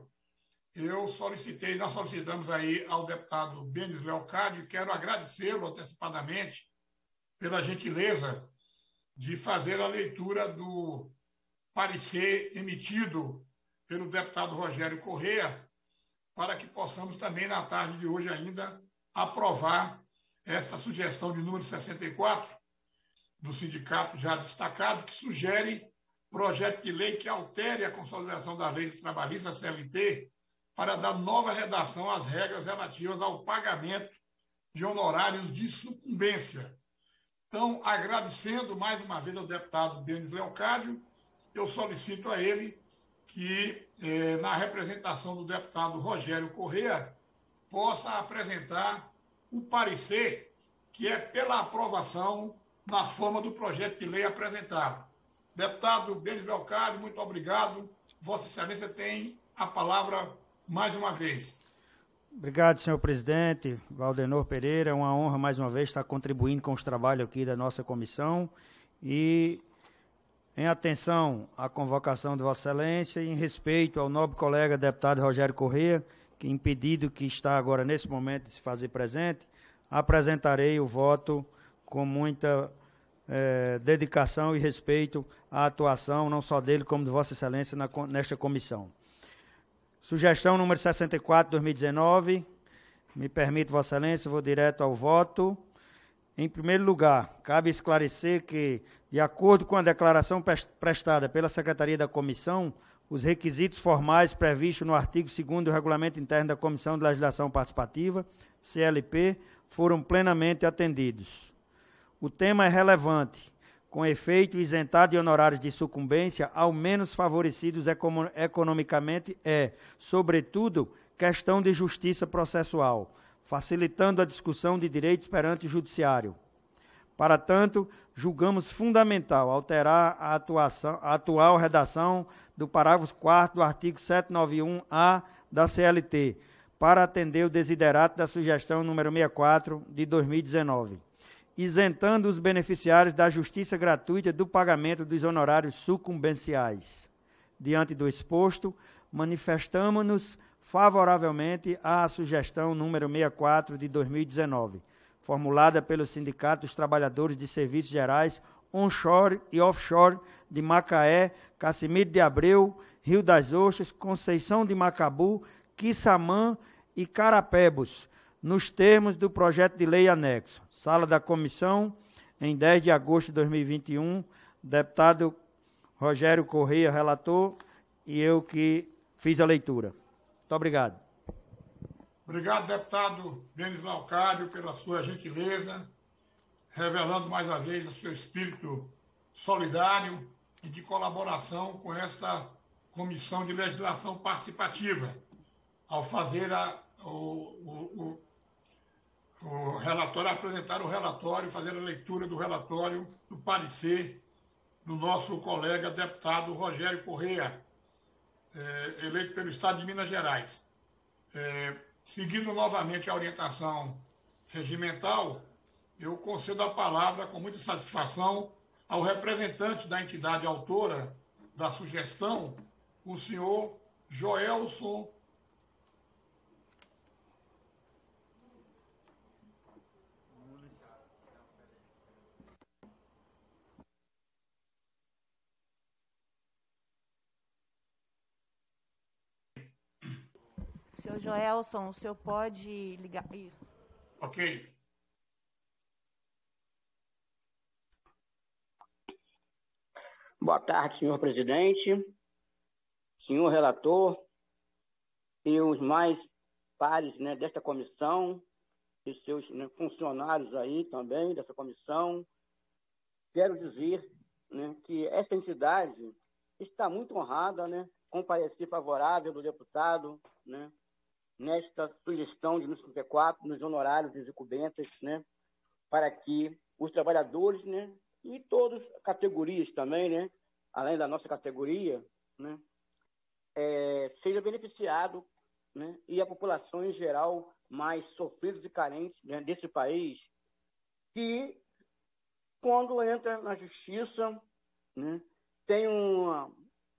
nós solicitamos aí ao deputado Benis Leocádio, e quero agradecê-lo antecipadamente pela gentileza de fazer a leitura do parecer emitido pelo deputado Rogério Corrêa, para que possamos também, na tarde de hoje ainda, aprovar esta sugestão de número 64 do sindicato já destacado, que sugere projeto de lei que altere a consolidação da lei trabalhista CLT para dar nova redação às regras relativas ao pagamento de honorários de sucumbência. Então, agradecendo mais uma vez ao deputado Benis Leocádio, eu solicito a ele que, na representação do deputado Rogério Corrêa, possa apresentar o parecer que é pela aprovação na forma do projeto de lei apresentado. Deputado Benis Leocádio, muito obrigado. Vossa Excelência tem a palavra mais uma vez. Obrigado, senhor presidente. Valdenor Pereira, é uma honra mais uma vez estar contribuindo com os trabalhos aqui da nossa comissão e, em atenção à convocação de Vossa Excelência e em respeito ao nobre colega deputado Rogério Corrêa, que impedido que está agora nesse momento de se fazer presente, apresentarei o voto com muita dedicação e respeito à atuação, não só dele, como de Vossa Excelência nesta comissão. Sugestão número 64, 2019. Me permite, Vossa Excelência, vou direto ao voto. Em primeiro lugar, cabe esclarecer que, de acordo com a declaração prestada pela Secretaria da Comissão, os requisitos formais previstos no artigo 2º do Regulamento Interno da Comissão de Legislação Participativa, CLP, foram plenamente atendidos. O tema é relevante, com efeito isentado de honorários de sucumbência ao menos favorecidos economicamente sobretudo, questão de justiça processual, facilitando a discussão de direitos perante o judiciário. Para tanto, julgamos fundamental alterar a atual redação do parágrafo 4º do artigo 791-A da CLT, para atender o desiderato da sugestão número 64 de 2019. Isentando os beneficiários da justiça gratuita do pagamento dos honorários sucumbenciais. Diante do exposto, manifestamos-nos favoravelmente à sugestão número 64 de 2019, formulada pelo Sindicato dos Trabalhadores de Serviços Gerais, onshore e offshore de Macaé, Casimiro de Abreu, Rio das Ostras, Conceição de Macabu, Quissamã e Carapebus, nos termos do projeto de lei anexo. Sala da Comissão, em 10 de agosto de 2021, deputado Rogério Corrêa, relator, e eu que fiz a leitura. Muito obrigado. Obrigado, deputado Benis Leocádio, pela sua gentileza, revelando mais uma vez o seu espírito solidário e de colaboração com esta Comissão de Legislação Participativa, ao fazer o relatório, apresentar o relatório, fazer a leitura do relatório, do parecer do nosso colega deputado Rogério Corrêa, eleito pelo Estado de Minas Gerais. Seguindo novamente a orientação regimental, eu concedo a palavra com muita satisfação ao representante da entidade autora da sugestão, o senhor Joelson Senhor Joelson, o senhor pode ligar isso? Ok. Boa tarde, senhor presidente, senhor relator e os mais pares, né, desta comissão, e seus, né, funcionários aí também dessa comissão. Quero dizer, né, que essa entidade está muito honrada, né, com o parecer favorável do deputado, né, nesta sugestão de 54 nos honorários de incumbências, né, para que os trabalhadores, né, e todas as categorias também, né, além da nossa categoria, né, seja beneficiado, né, e a população em geral mais sofridos e carentes, né, desse país, que quando entra na justiça, né, tem um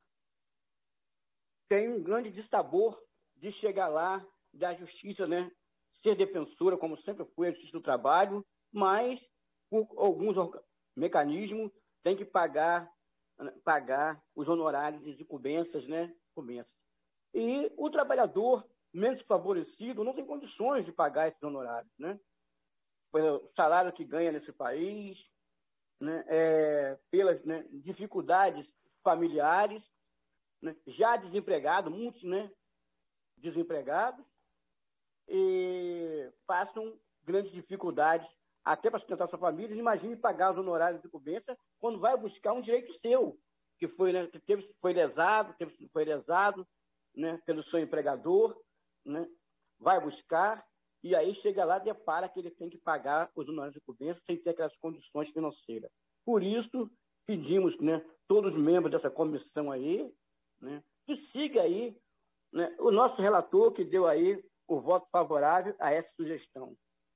grande dissabor de chegar lá, da justiça, né, ser defensora, como sempre foi a justiça do trabalho, mas por alguns mecanismos tem que pagar os honorários de incumbências, né? E o trabalhador menos favorecido não tem condições de pagar esses honorários, né? Pelo salário que ganha nesse país, né? Pelas, né, dificuldades familiares, né? Já desempregado, muitos, né, desempregados, e passam grandes dificuldades até para sustentar sua família. Imagine pagar os honorários de incumbência quando vai buscar um direito seu, que foi, né, foi lesado, né, pelo seu empregador, né, vai buscar, e aí chega lá e depara que ele tem que pagar os honorários de incumbência sem ter aquelas condições financeiras. Por isso, pedimos, né, todos os membros dessa comissão aí, né, que siga aí, né, o nosso relator que deu aí o voto favorável a essa sugestão.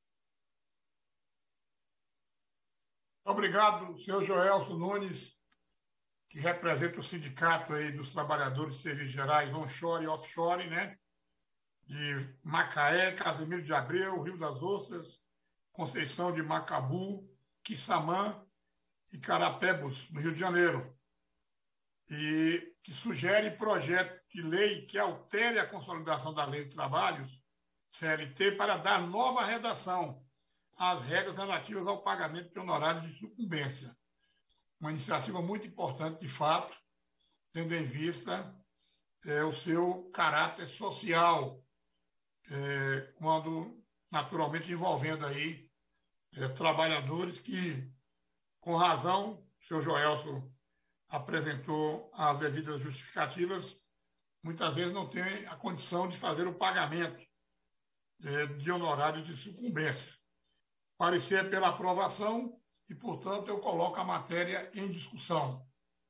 Obrigado, senhor Joelson Nunes, que representa o sindicato aí dos trabalhadores de serviços gerais onshore e offshore, né? De Macaé, Casimiro de Abreu, Rio das Ostras, Conceição de Macabu, Quissamã e Carapebus, no Rio de Janeiro. E que sugere projeto de lei que altere a consolidação da Lei de Trabalhos, CLT, para dar nova redação às regras relativas ao pagamento de honorários de sucumbência. Uma iniciativa muito importante, de fato, tendo em vista o seu caráter social, quando, naturalmente, envolvendo aí trabalhadores que, com razão, o senhor Joelson apresentou as devidas justificativas, muitas vezes não têm a condição de fazer o pagamento de honorários de sucumbência. Parecer pela aprovação e, portanto, eu coloco a matéria em discussão.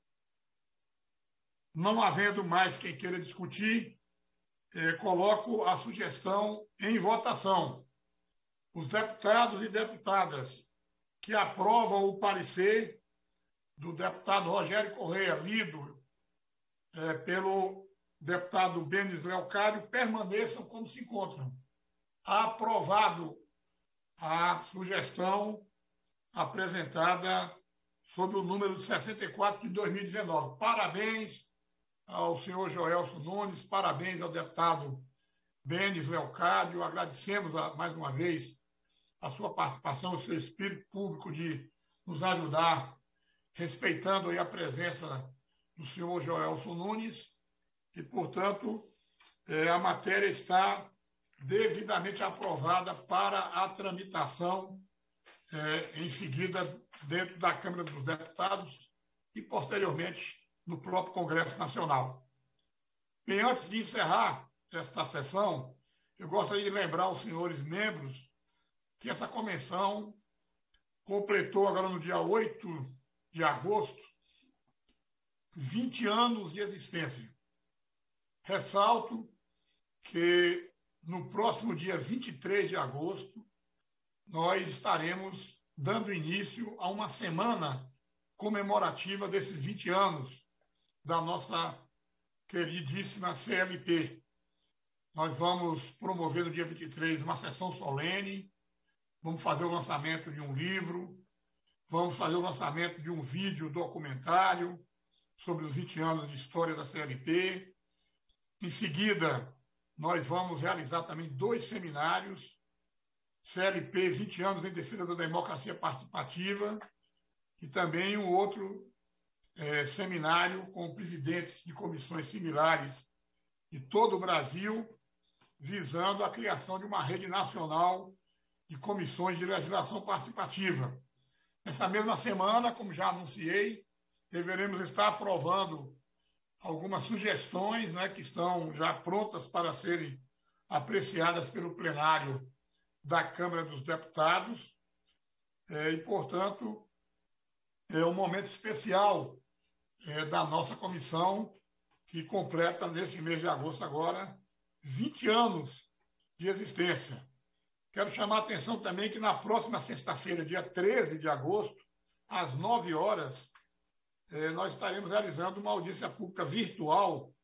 Não havendo mais quem queira discutir, coloco a sugestão em votação. Os deputados e deputadas que aprovam o parecer do deputado Rogério Correia, lido pelo deputado Benis Leocádio, permaneçam como se encontram. Aprovado a sugestão apresentada sob o número de 64 de 2019. Parabéns ao senhor Joelson Nunes, parabéns ao deputado Benis Leocádio. Agradecemos mais uma vez a sua participação, o seu espírito público de nos ajudar, respeitando aí a presença do senhor Joelson Nunes, e, portanto, a matéria está devidamente aprovada para a tramitação em seguida dentro da Câmara dos Deputados e, posteriormente, no próprio Congresso Nacional. Bem, antes de encerrar esta sessão, eu gostaria de lembrar aos senhores membros que essa comissão completou agora no dia 8 de agosto 20 anos de existência. Ressalto que no próximo dia 23 de agosto nós estaremos dando início a uma semana comemorativa desses 20 anos da nossa queridíssima CLP. Nós vamos promover no dia 23 uma sessão solene, vamos fazer o lançamento de um livro, vamos fazer o lançamento de um vídeo documentário sobre os 20 anos de história da CLP. Em seguida, nós vamos realizar também 2 seminários, CLP 20 anos em defesa da democracia participativa, e também um outro seminário com presidentes de comissões similares de todo o Brasil, visando a criação de uma rede nacional de comissões de legislação participativa. Nessa mesma semana, como já anunciei, deveremos estar aprovando algumas sugestões, né, que estão já prontas para serem apreciadas pelo plenário da Câmara dos Deputados. E, portanto, é um momento especial da nossa comissão, que completa, nesse mês de agosto agora, 20 anos de existência. Quero chamar a atenção também que na próxima sexta-feira, dia 13 de agosto, às 9 horas, nós estaremos realizando uma audiência pública virtual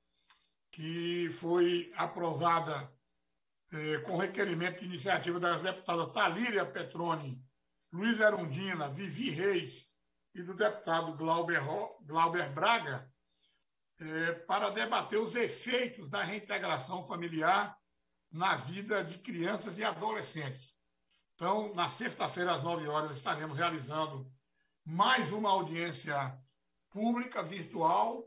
que foi aprovada com requerimento de iniciativa das deputadas Talíria Petroni, Luiz Erundina, Vivi Reis e do deputado Glauber Braga, para debater os efeitos da reintegração familiar na vida de crianças e adolescentes. Então, na sexta-feira, às 9 horas, estaremos realizando mais uma audiência pública, virtual,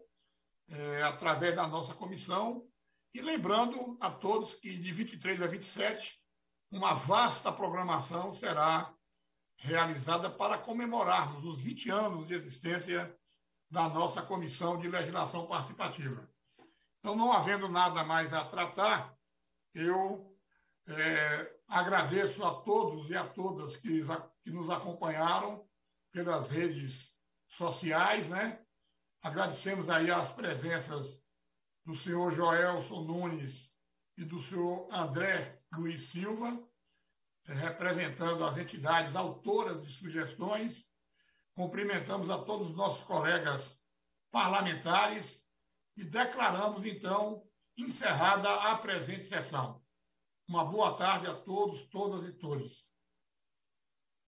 através da nossa comissão, e lembrando a todos que de 23 a 27, uma vasta programação será realizada para comemorarmos os 20 anos de existência da nossa Comissão de Legislação Participativa. Então, não havendo nada mais a tratar, eu agradeço a todos e a todas que nos acompanharam pelas redes sociais, né? Agradecemos aí as presenças do senhor Joelson Nunes e do senhor André Luiz Silva, representando as entidades autoras de sugestões. Cumprimentamos a todos os nossos colegas parlamentares e declaramos, então, encerrada a presente sessão. Uma boa tarde a todos, todas e todos.